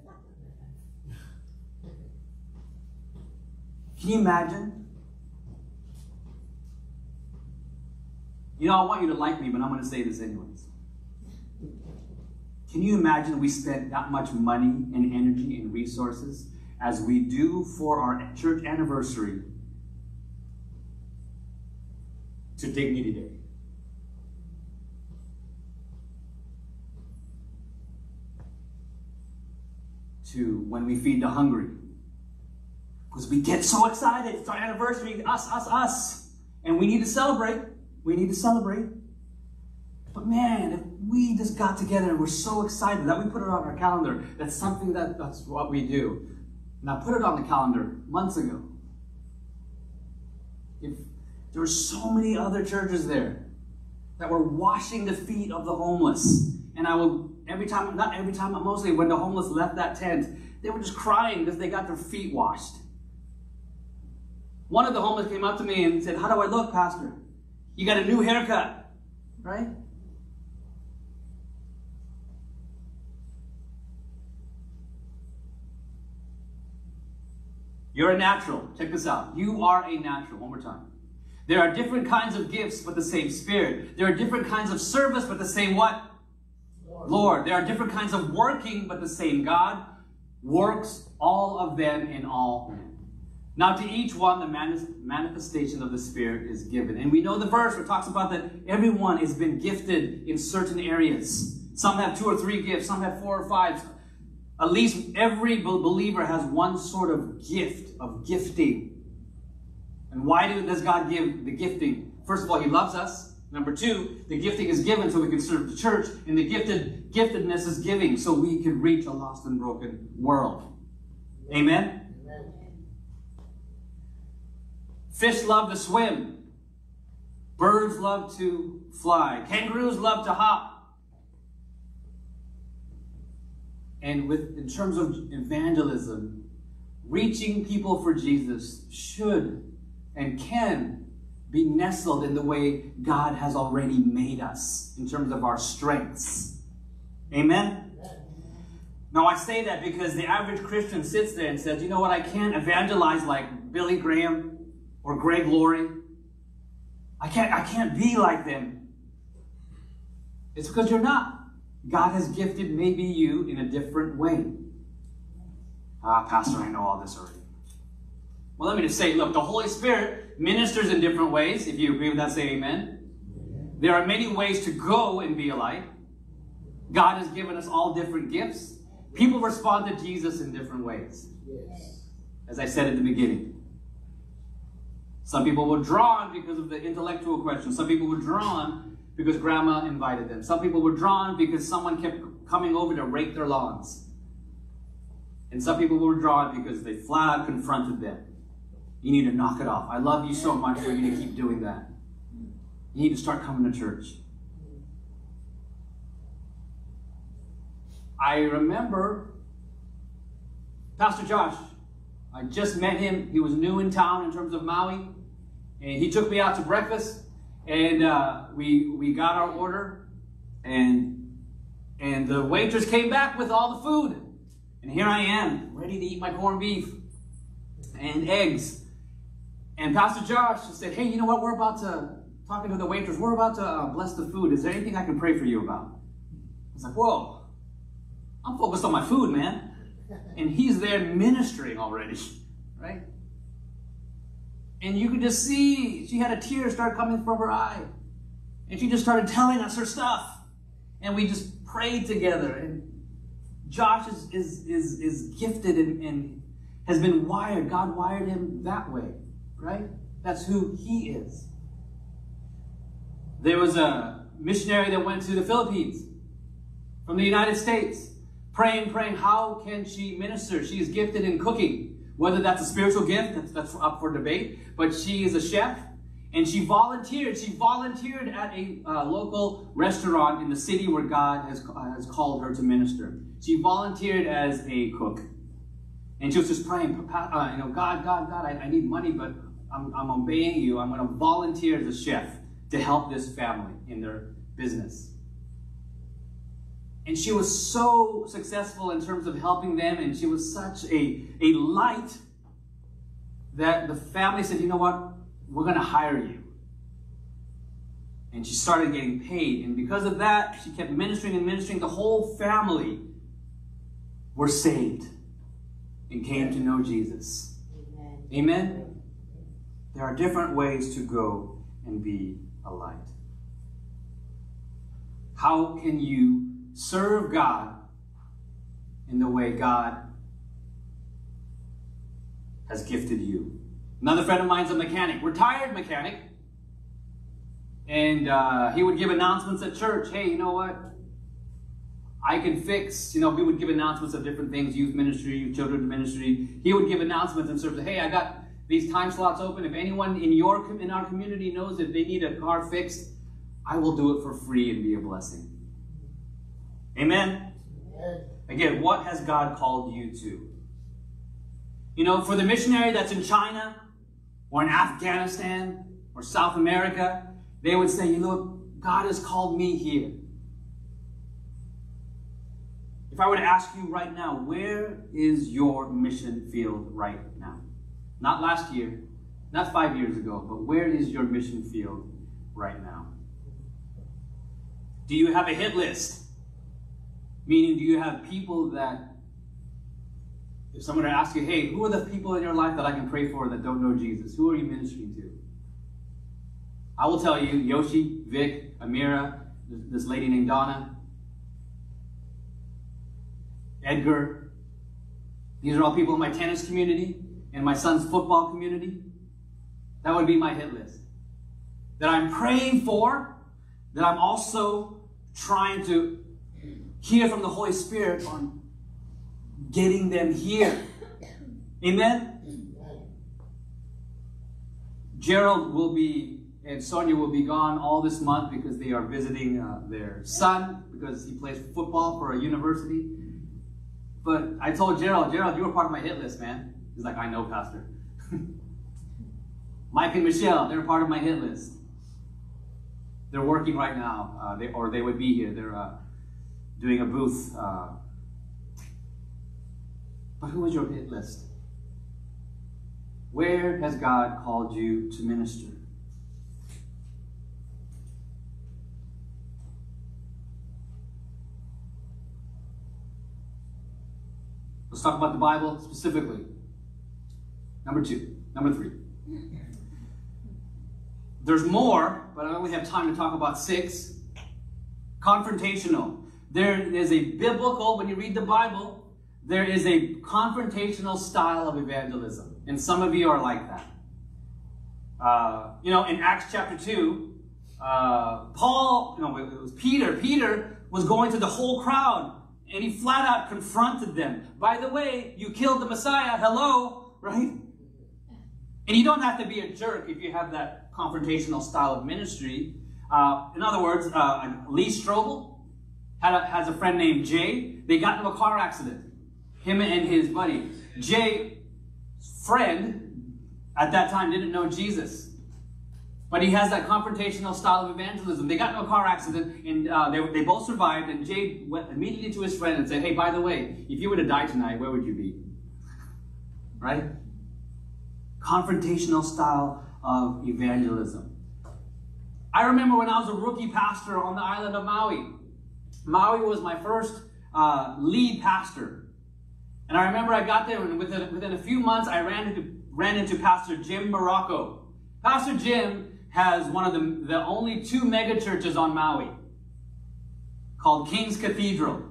Can you imagine? You know, I want you to like me, but I'm going to say this anyways. Can you imagine we spent that much money and energy and resources as we do for our church anniversary to Dignity Day? To when we feed the hungry. Because we get so excited. It's our anniversary. Us, us, us. And we need to celebrate. We need to celebrate. But man, if we just got together and we're so excited that we put it on our calendar, that's something that, that's what we do. And I put it on the calendar months ago. If there were so many other churches there that were washing the feet of the homeless. And I will, every time, not every time, but mostly when the homeless left that tent, they were just crying because they got their feet washed. One of the homeless came up to me and said, how do I look, Pastor? You got a new haircut, right? You're a natural. Check this out. You are a natural. One more time. There are different kinds of gifts, but the same Spirit. There are different kinds of service, but the same what? Lord. Lord. There are different kinds of working, but the same God works all of them in all men. Now to each one, the manifestation of the Spirit is given. And we know the verse where it talks about that everyone has been gifted in certain areas. Some have two or three gifts. Some have four or five. At least every believer has one sort of gift, of gifting. And why do, does God give the gifting? First of all, He loves us. Number two, the gifting is given so we can serve the church. And the gifted giftedness is giving so we can reach a lost and broken world. Amen? Amen. Fish love to swim. Birds love to fly. Kangaroos love to hop. And with, in terms of evangelism, reaching people for Jesus should and can be nestled in the way God has already made us in terms of our strengths. Amen? Now I say that because the average Christian sits there and says, you know what, I can't evangelize like Billy Graham or Greg Laurie. I can't, I can't be like them. It's because you're not. God has gifted maybe you in a different way. Ah, Pastor, I know all this already. Well, let me just say, look, the Holy Spirit ministers in different ways. If you agree with that, say amen. There are many ways to go and be a light. God has given us all different gifts. People respond to Jesus in different ways. As I said at the beginning. Some people were drawn because of the intellectual questions. Some people were drawn because grandma invited them. Some people were drawn because someone kept coming over to rake their lawns. And some people were drawn because they flat out confronted them. You need to knock it off. I love you so much for you to keep doing that. You need to start coming to church. I remember Pastor Josh. I just met him. He was new in town in terms of Maui. And he took me out to breakfast. And uh, we, we got our order. And, and the waitress came back with all the food. And here I am, ready to eat my corned beef and eggs. And Pastor Josh said, hey, you know what? We're about to, talking to the waitress, we're about to uh, bless the food. Is there anything I can pray for you about? I was like, whoa, I'm focused on my food, man. And he's there ministering already, right? And you could just see, she had a tear start coming from her eye. And she just started telling us her stuff. And we just prayed together. And Josh is, is, is, is gifted and, and has been wired. God wired him that way, right? That's who he is. There was a missionary that went to the Philippines from the United States, praying, praying, how can she minister? She is gifted in cooking. Whether that's a spiritual gift, that's, that's up for debate, but she is a chef. And she volunteered. She volunteered at a uh, local restaurant in the city where God has, uh, has called her to minister. She volunteered as a cook. And she was just praying, uh, you know, God, God, God, I, I need money, but I'm, I'm obeying you. I'm going to volunteer as a chef to help this family in their business. And she was so successful in terms of helping them, and she was such a, a light that the family said, you know what? We're going to hire you. And she started getting paid. And because of that, she kept ministering and ministering. The whole family were saved and came to know Jesus. Amen. Amen? There are different ways to go and be a light. How can you serve God in the way God has gifted you? Another friend of mine's a mechanic, retired mechanic. And uh, he would give announcements at church. Hey, you know what? I can fix, you know, we would give announcements of different things, youth ministry, youth children's ministry. He would give announcements and sort of, hey, I got these time slots open. If anyone in your in our community knows if they need a car fixed, I will do it for free and be a blessing. Amen? Amen. Again, what has God called you to? You know, for the missionary that's in China, or in Afghanistan, or South America, they would say, you know, God has called me here. If I were to ask you right now, where is your mission field right now? Not last year, not five years ago, but where is your mission field right now? Do you have a hit list? Meaning, do you have people that, if someone were to ask you, hey, who are the people in your life that I can pray for that don't know Jesus? Who are you ministering to? I will tell you, Yoshi, Vic, Amira, this lady named Donna, Edgar. These are all people in my tennis community and my son's football community. That would be my hit list. That I'm praying for, that I'm also trying to hear from the Holy Spirit on getting them here. Amen? Gerald will be, and Sonia will be gone all this month because they are visiting uh, their son because he plays football for a university. But I told Gerald, Gerald, you were part of my hit list, man. He's like, I know, Pastor. Mike and Michelle, they're part of my hit list. They're working right now, uh, they, or they would be here. They're uh, doing a booth. Uh, but who is your hit list? Where has God called you to minister? Let's talk about the Bible specifically. Number two. Number three. There's more, but I only have time to talk about six. Confrontational. There is a biblical, when you read the Bible, there is a confrontational style of evangelism. And some of you are like that. Uh, you know, in Acts chapter two, uh, Paul, you know, it was Peter. Peter was going to the whole crowd, and he flat out confronted them. By the way, you killed the Messiah. Hello, right? And you don't have to be a jerk if you have that confrontational style of ministry. Uh, in other words, uh, Lee Strobel had a, has a friend named Jay. They got into a car accident, him and his buddy. Jay's friend at that time didn't know Jesus, but he has that confrontational style of evangelism. They got into a car accident, and uh, they, they both survived, and Jay went immediately to his friend and said, hey, by the way, if you were to die tonight, where would you be? Right? Confrontational style of evangelism. I remember when I was a rookie pastor on the island of Maui. Maui was my first uh, lead pastor. And I remember I got there, and within, within a few months, I ran into, ran into Pastor Jim Morocco. Pastor Jim has one of the, the only two mega churches on Maui called King's Cathedral.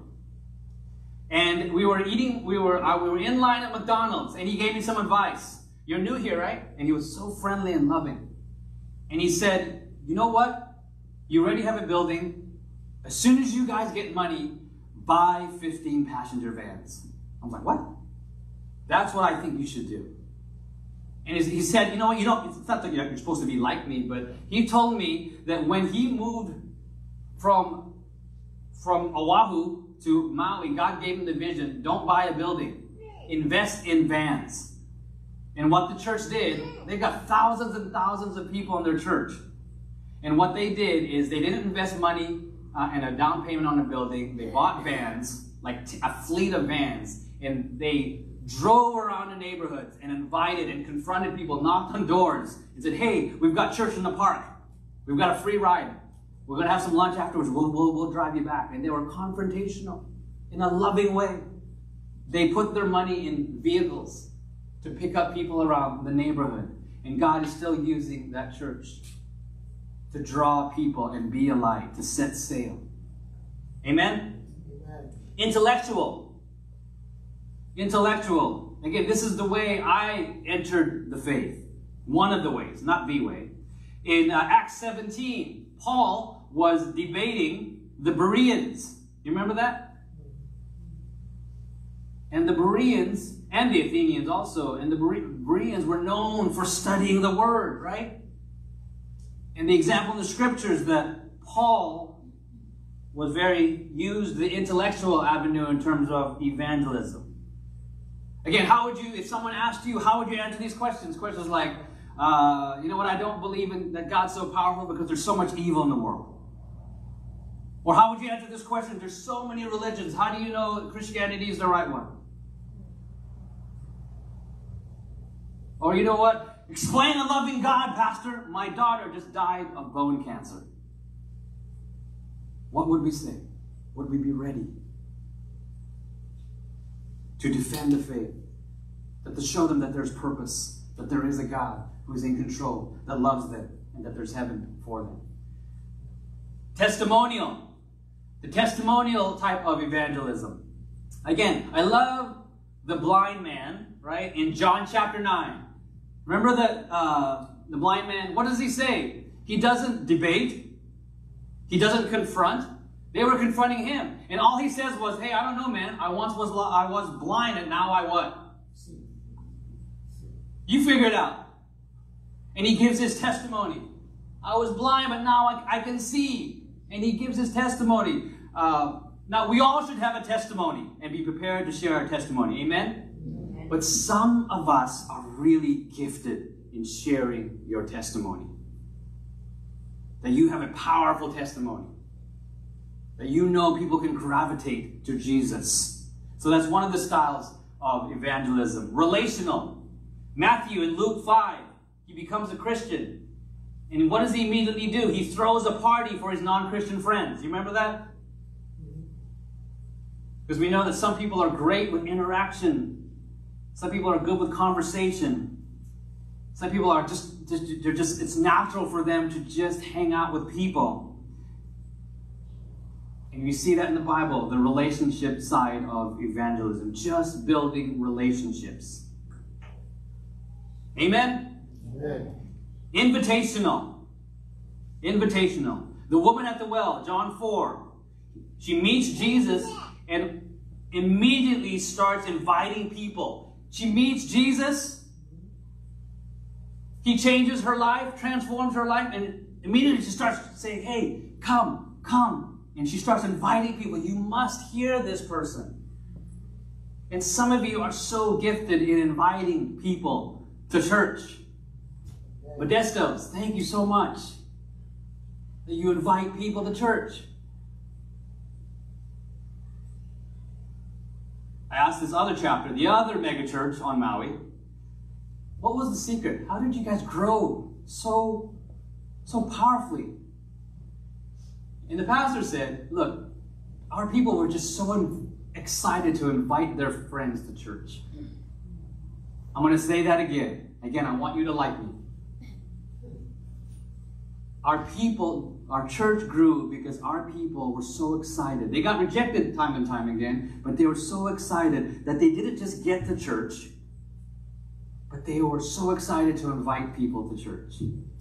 And we were eating, we were, uh, we were in line at McDonald's, and he gave me some advice. You're new here, right? And he was so friendly and loving. And he said, you know what? You already have a building. As soon as you guys get money, buy fifteen passenger vans. I was like, what? That's what I think you should do. And he said, you know what, you don't, it's not that you're supposed to be like me, but he told me that when he moved from, from Oahu to Maui, God gave him the vision, don't buy a building, invest in vans. And what the church did, they got thousands and thousands of people in their church. And what they did is they didn't invest money uh, and a down payment on a building. They bought vans, like t a fleet of vans, and they drove around the neighborhoods and invited and confronted people, knocked on doors, and said, hey, we've got church in the park. We've got a free ride. We're going to have some lunch afterwards. We'll, we'll, we'll drive you back. And they were confrontational in a loving way. They put their money in vehicles to pick up people around the neighborhood. And God is still using that church to draw people and be a light, to set sail. Amen? Amen. Intellectual. Intellectual. Again, this is the way I entered the faith. One of the ways, not the way. In uh, Acts seventeen, Paul was debating the Bereans. You remember that? And the Bereans, and the Athenians also, and the Bereans were known for studying the Word, right? And the example in the Scriptures that Paul was very, used the intellectual avenue in terms of evangelism. Again, how would you, if someone asked you, how would you answer these questions? Questions like, uh, you know what, I don't believe in that God's so powerful because there's so much evil in the world. Or how would you answer this question? There's so many religions. How do you know Christianity is the right one? Or you know what? Explain a loving God, Pastor. My daughter just died of bone cancer. What would we say? Would we be ready to defend the faith? That to show them that there's purpose, that there is a God who is in control, that loves them, and that there's heaven for them. Testimonial. The testimonial type of evangelism. Again, I love the blind man, right? In John chapter nine. Remember that uh, the blind man, what does he say? He doesn't debate. He doesn't confront. They were confronting him. And all he says was, hey, I don't know, man. I once was I was blind and now I what? You figure it out. And he gives his testimony. I was blind, but now I, I can see. And he gives his testimony. Uh, now, we all should have a testimony and be prepared to share our testimony. Amen? Amen? But some of us are really gifted in sharing your testimony. That you have a powerful testimony. That you know people can gravitate to Jesus. So that's one of the styles of evangelism. Relational. Matthew in Luke five, he becomes a Christian. And what does he immediately do? He throws a party for his non-Christian friends. You remember that? Because we know that some people are great with interaction. Some people are good with conversation. Some people are just, just, they're just, it's natural for them to just hang out with people. And you see that in the Bible, the relationship side of evangelism, just building relationships. Amen? Amen. Invitational. Invitational. The woman at the well, John four, she meets Jesus and immediately starts inviting people. She meets Jesus. He changes her life, transforms her life, and immediately she starts saying, hey, come, come. And she starts inviting people. You must hear this person. And some of you are so gifted in inviting people to church. Modestos, thank you so much that you invite people to church. I asked this other chapter, the other megachurch on Maui, what was the secret? How did you guys grow so, so powerfully? And the pastor said, look, our people were just so excited to invite their friends to church. I'm going to say that again. Again, I want you to like me. Our people, our church grew because our people were so excited. They got rejected time and time again, but they were so excited that they didn't just get to church, but they were so excited to invite people to church.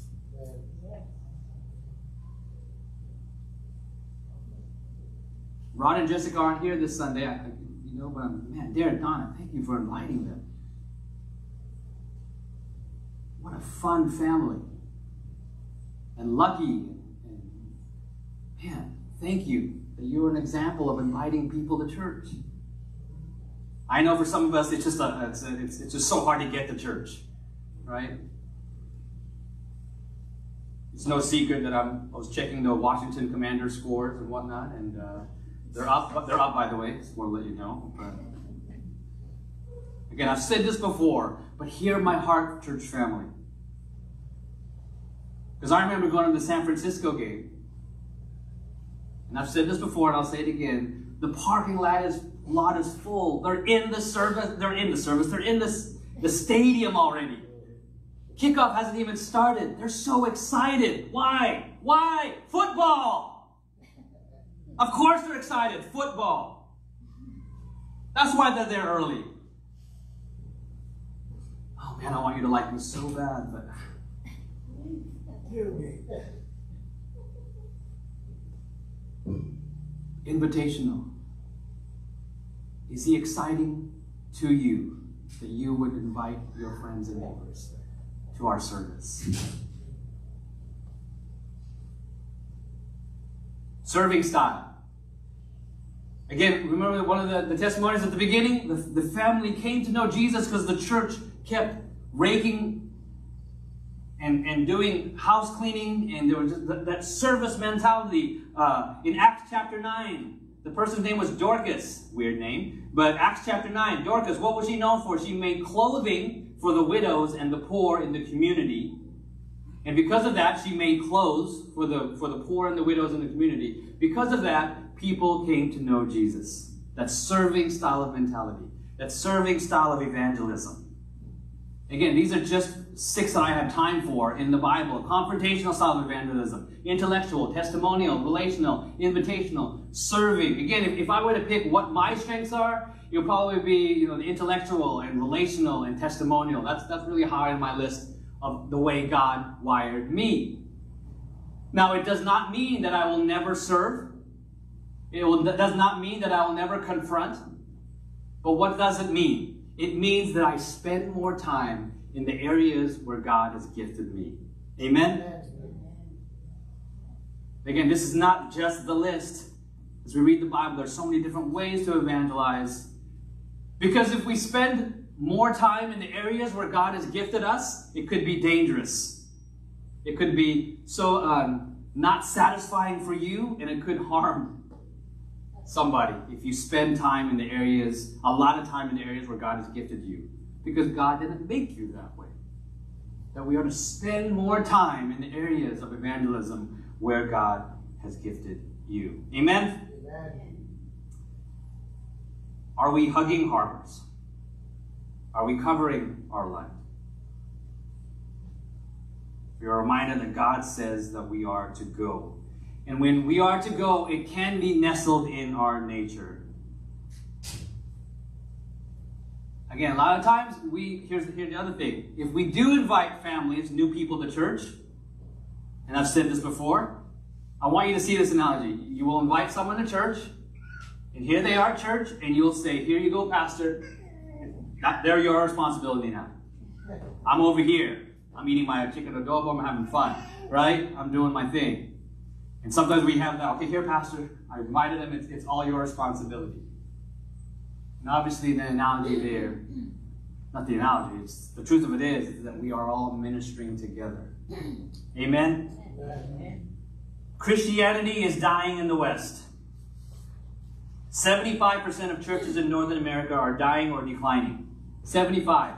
Ron and Jessica aren't here this Sunday, I, you know, but I'm, man, Derek, Donna, thank you for inviting them. What a fun family. And Lucky, and man, thank you that you're an example of inviting people to church. I know for some of us, it's just a, it's, a, it's, it's just so hard to get to church, right? It's no secret that I'm, I was checking the Washington Commanders scores and whatnot, and uh, they're up. They're up, by the way. Just want to let you know. But again, I've said this before, but hear my heart, church family. Because I remember going to the San Francisco game. And I've said this before, and I'll say it again. The parking lot is, lot is full. They're in the service. They're in the service. They're in this, the stadium already. Kickoff hasn't even started. They're so excited. Why? Why? Football. Of course they're excited. Football. That's why they're there early. Oh man, I want you to like me so bad, but... Invitational. Is he exciting to you that you would invite your friends and neighbors to our service? Serving style. Again, remember one of the, the testimonies at the beginning? The, the family came to know Jesus because the church kept raking And, and doing house cleaning, and there was just that, that service mentality. Uh, in Acts chapter nine, the person's name was Dorcas, weird name, but Acts chapter nine, Dorcas, what was she known for? She made clothing for the widows and the poor in the community, and because of that, she made clothes for the, for the poor and the widows in the community. Because of that, people came to know Jesus. That serving style of mentality, that serving style of evangelism. Again, these are just six that I have time for in the Bible. Confrontational style of evangelism, intellectual, testimonial, relational, invitational, serving. Again, if, if I were to pick what my strengths are, it'll probably be, you know, the intellectual and relational and testimonial. That's, that's really high on my list of the way God wired me. Now, it does not mean that I will never serve. It will, that does not mean that I will never confront. But what does it mean? It means that I spend more time in the areas where God has gifted me. Amen? Again, this is not just the list. As we read the Bible, there's so many different ways to evangelize. Because if we spend more time in the areas where God has gifted us, it could be dangerous. It could be so um, not satisfying for you, and it could harm somebody if you spend time in the areas, a lot of time in the areas where God has gifted you. Because God didn't make you that way. That we are to spend more time in the areas of evangelism where God has gifted you. Amen? Amen. Are we hugging harbors? Are we covering our land? We are reminded that God says that we are to go. And when we are to go, it can be nestled in our nature. Again, a lot of times, we here's, here's the other thing. If we do invite families, new people to church, and I've said this before, I want you to see this analogy. You will invite someone to church, and here they are at church, and you'll say, here you go, Pastor. They're your responsibility now. I'm over here. I'm eating my chicken adobo. I'm having fun, right? I'm doing my thing. And sometimes we have that, okay, here, Pastor, I invited them. It's, it's all your responsibility. And obviously the analogy there, not the analogy, it's the truth of it is, is that we are all ministering together. Amen? Amen. Christianity is dying in the West. seventy-five percent of churches in Northern America are dying or declining. seventy-five.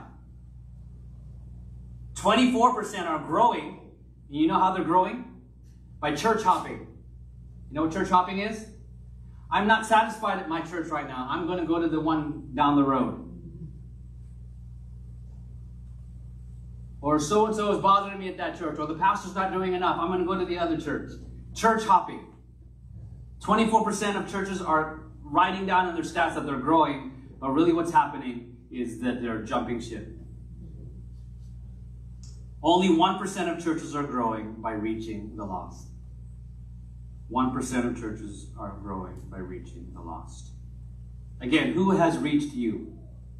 twenty-four percent are growing. And you know how they're growing? By church hopping. You know what church hopping is? I'm not satisfied at my church right now. I'm going to go to the one down the road. Or so-and-so is bothering me at that church. Or the pastor's not doing enough. I'm going to go to the other church. Church hopping. twenty-four percent of churches are writing down in their stats that they're growing. But really what's happening is that they're jumping ship. Only one percent of churches are growing by reaching the lost. one percent of churches are growing by reaching the lost. Again, who has reached you?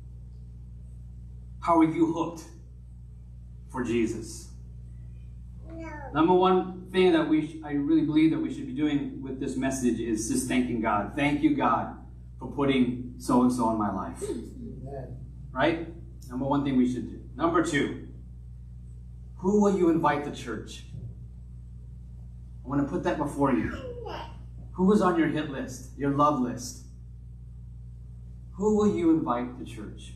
How are you hooked for Jesus? No. Number one thing that we, I really believe that we should be doing with this message is just thanking God. Thank you, God, for putting so-and-so in my life. Amen. Right? Number one thing we should do. Number two, who will you invite to church? I want to put that before you. Who is on your hit list, your love list? Who will you invite to church?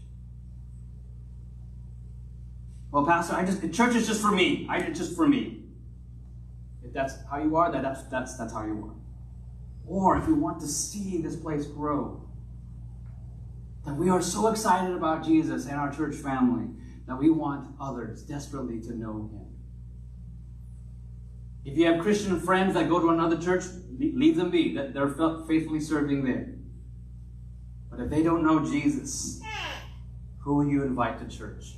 Well, Pastor, I just church is just for me. I it's just for me. If that's how you are, that that's that's that's how you are. Or if you want to see this place grow, that we are so excited about Jesus and our church family that we want others desperately to know him. If you have Christian friends that go to another church, leave them be. That they're faithfully serving there. But if they don't know Jesus, who will you invite to church?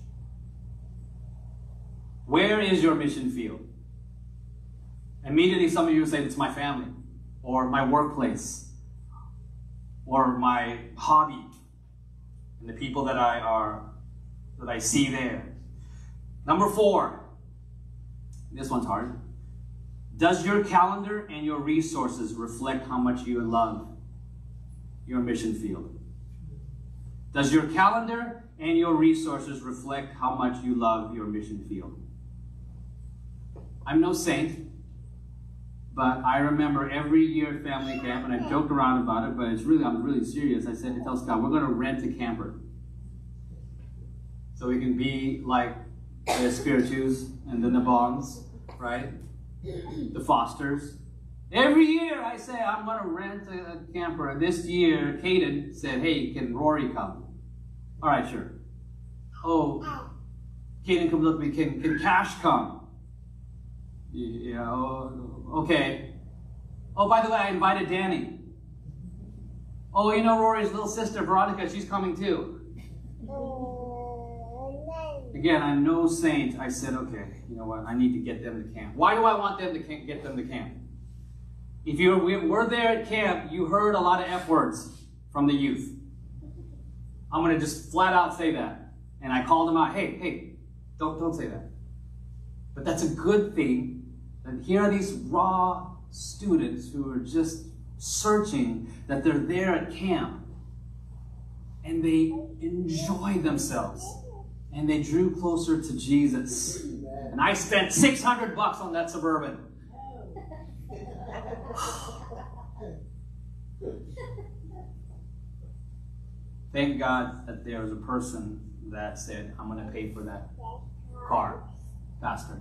Where is your mission field? Immediately some of you say, it's my family, or my workplace, or my hobby, and the people that I are that I see there. Number four. This one's hard. Does your calendar and your resources reflect how much you love your mission field? Does your calendar and your resources reflect how much you love your mission field? I'm no saint, but I remember every year at family camp, and I joked around about it, but it's really, I'm really serious. I said to tell Scott, we're going to rent a camper. So we can be like the Spiritus and the Nabons, right? The Fosters. Every year I say I'm going to rent a, a camper. And this year, Caden said, hey, can Rory come? All right, sure. Oh, Caden comes up to me, can, can Cash come? Yeah, oh, okay. Oh, by the way, I invited Danny. Oh, you know Rory's little sister, Veronica, she's coming too. Again, I'm no saint. I said, okay, you know what? I need to get them to camp. Why do I want them to camp, get them to camp? If you were there at camp, you heard a lot of F words from the youth. I'm going to just flat out say that. And I called them out. Hey, hey, don't, don't say that. But that's a good thing. And here are these raw students who are just searching that they're there at camp. And they enjoy themselves. And they drew closer to Jesus. And I spent six hundred bucks on that Suburban. Thank God that there was a person that said, I'm going to pay for that car, Pastor.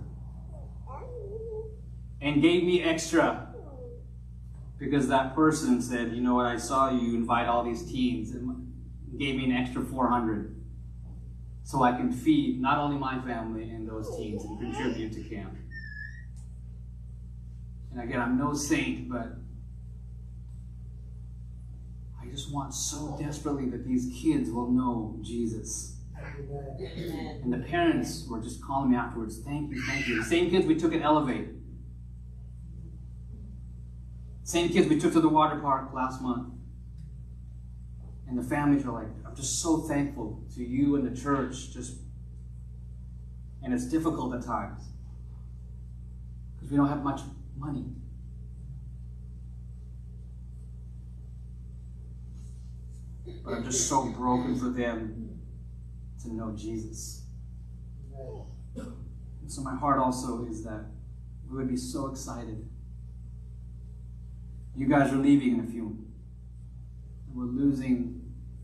And gave me extra. Because that person said, you know what, I saw you invite all these teens. And gave me an extra four hundred so I can feed not only my family and those teens and contribute to camp. And again, I'm no saint, but I just want so desperately that these kids will know Jesus. Amen. And the parents were just calling me afterwards, thank you, thank you. The same kids we took at Elevate. Same kids we took to the water park last month. And the families are like, I'm just so thankful to you and the church. Just, and it's difficult at times because we don't have much money. But I'm just so broken for them to know Jesus. And so my heart also is that we would be so excited. You guys are leaving in a few. We're losing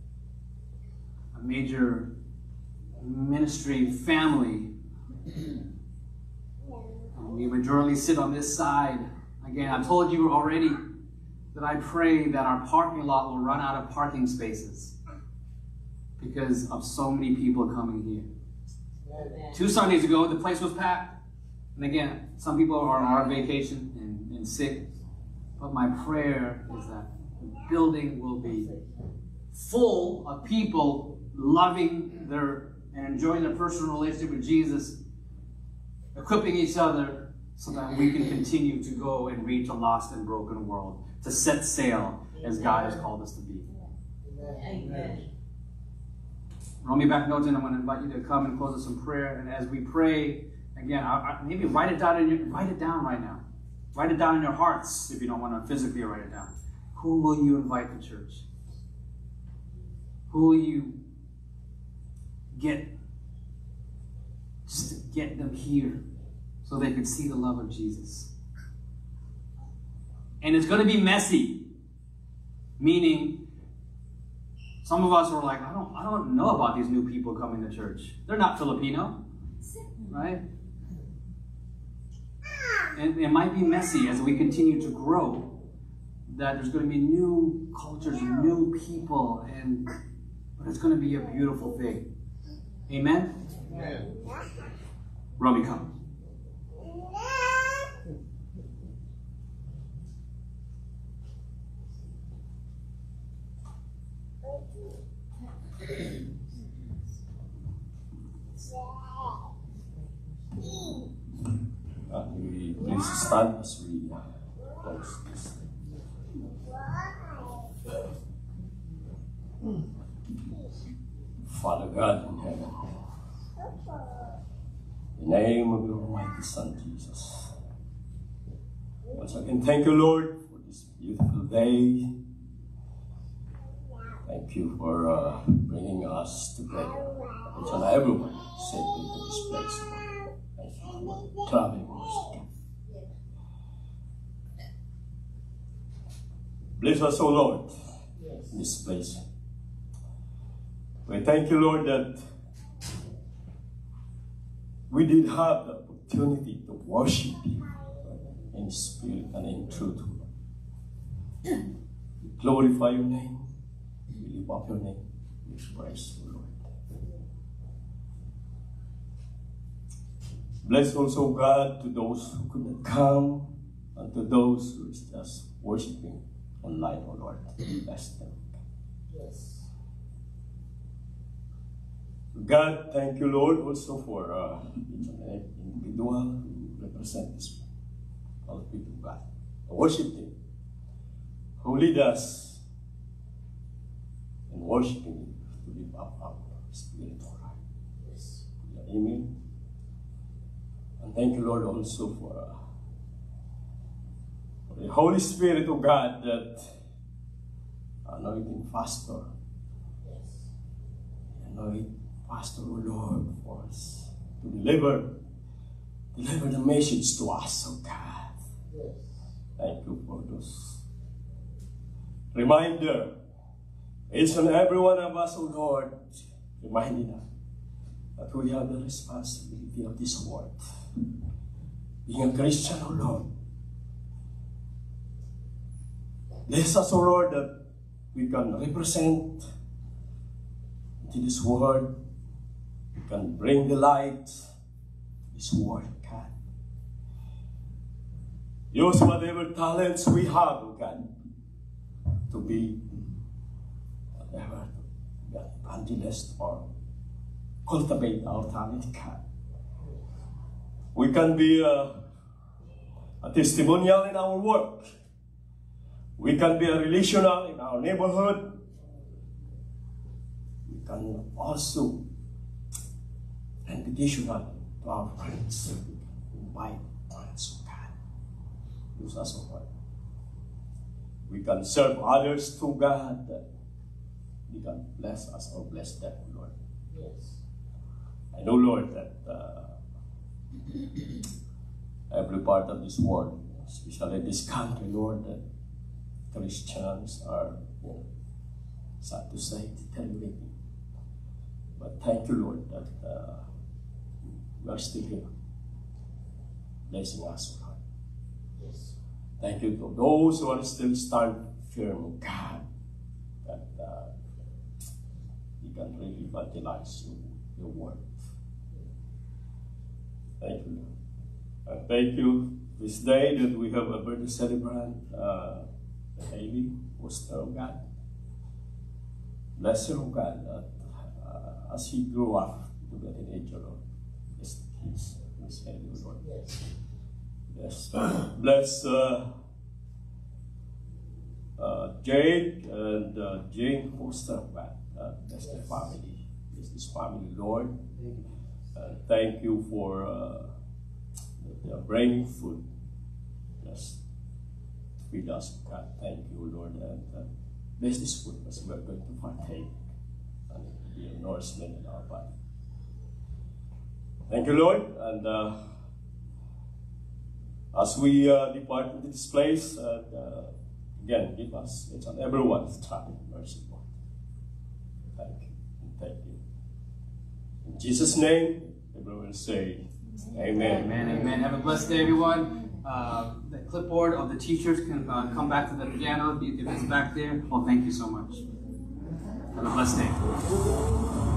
a major ministry family. And we majorly sit on this side. Again, I told you already that I pray that our parking lot will run out of parking spaces because of so many people coming here. Amen. Two Sundays ago, the place was packed. And again, some people are on vacation and, and sick. But my prayer is that the building will be full of people loving their and enjoying their personal relationship with Jesus, equipping each other so that we can continue to go and reach a lost and broken world, to set sail as God has called us to be. Amen. Romy back notes, and I'm going to invite you to come and close us in prayer. And as we pray, again, I, I, maybe write it down in your, write it down right now. Write it down in your hearts if you don't want to physically write it down. Who will you invite to church? Who will you get just to get them here so they can see the love of Jesus? And it's going to be messy, meaning some of us are like, I don't, I don't know about these new people coming to church. They're not Filipino, right? And it might be messy as we continue to grow, that there's going to be new cultures, new people, and but it's going to be a beautiful thing. Amen? Amen. Romy, come. Uh, we please stand as we close this. Father God in heaven, in the name of your almighty Son Jesus, once again thank you, Lord, for this beautiful day. Thank you for uh, bringing us together, each and everyone safely to this place. Thank you for traveling us. Bless us, O Lord, in this place. We thank you, Lord, that we did have the opportunity to worship you in spirit and in truth. We glorify your name. We lift up your name. We praise you, Lord. Bless also, God, to those who could not come and to those who is just worshiping online, oh Lord. Bless them. Yes. God, thank you, Lord, also for uh, each and every individual who represent this all people, God. Worship Him, who lead us in worshiping you to lift up our spirit, all right. Yes. Amen. And thank you, Lord, also for, uh, for the Holy Spirit of God that anointing pastor. Yes. Anoint Pastor, O Lord, for us to deliver, deliver the message to us, oh God. Yes. Thank you for those reminder. Each and every one of us, oh Lord, reminding us that we have the responsibility of this world. Being a Christian, oh Lord. Bless us, oh Lord, that we can represent to this word. We can bring the light to this word, God. Use whatever talents we have, God, to be whatever, God, evangelist or cultivate our talent, God. We can be a, a testimonial in our work. We can be a relational in our neighborhood. We can also invitational to our friends. Invite friends of God. Use us, O Lord. We can serve others to God. We can bless us or bless them, Lord. Yes. I know, Lord, that uh, every part of this world, especially this country, Lord, that Christians are, you know, sad to say, deteriorating. But thank you, Lord, that uh, we are still here, blessing us, Lord. Yes. Thank you to those who are still stand firm, God, that uh, you can really evangelize your, your word. Thank you, Lord. And thank you this day that we have a birthday celebrant, uh, Haley Foster, oh God. Bless her, oh God, that uh, as he grew up to be a teenager, Lord. Bless his, his Haley, Lord. Yes. Bless, bless uh, uh, Jade and uh, Jane Foster, oh God. Uh, bless their family. Bless this family, Lord. And thank you for uh, the bringing food. Bless feed us, God. Thank you, Lord. And uh, bless this food as we are going to partake and be a nourishment in our body. Thank you, Lord. And uh, as we uh, depart from this place, uh, uh, again, give us each and everyone's traveling mercy, Lord. Thank you. And thank you. In Jesus' name, everyone will say, Amen. Amen. Amen. Have a blessed day, everyone. Uh, the clipboard of the teachers can uh, come back to the piano if it's back there. Well, thank you so much. Have a blessed day.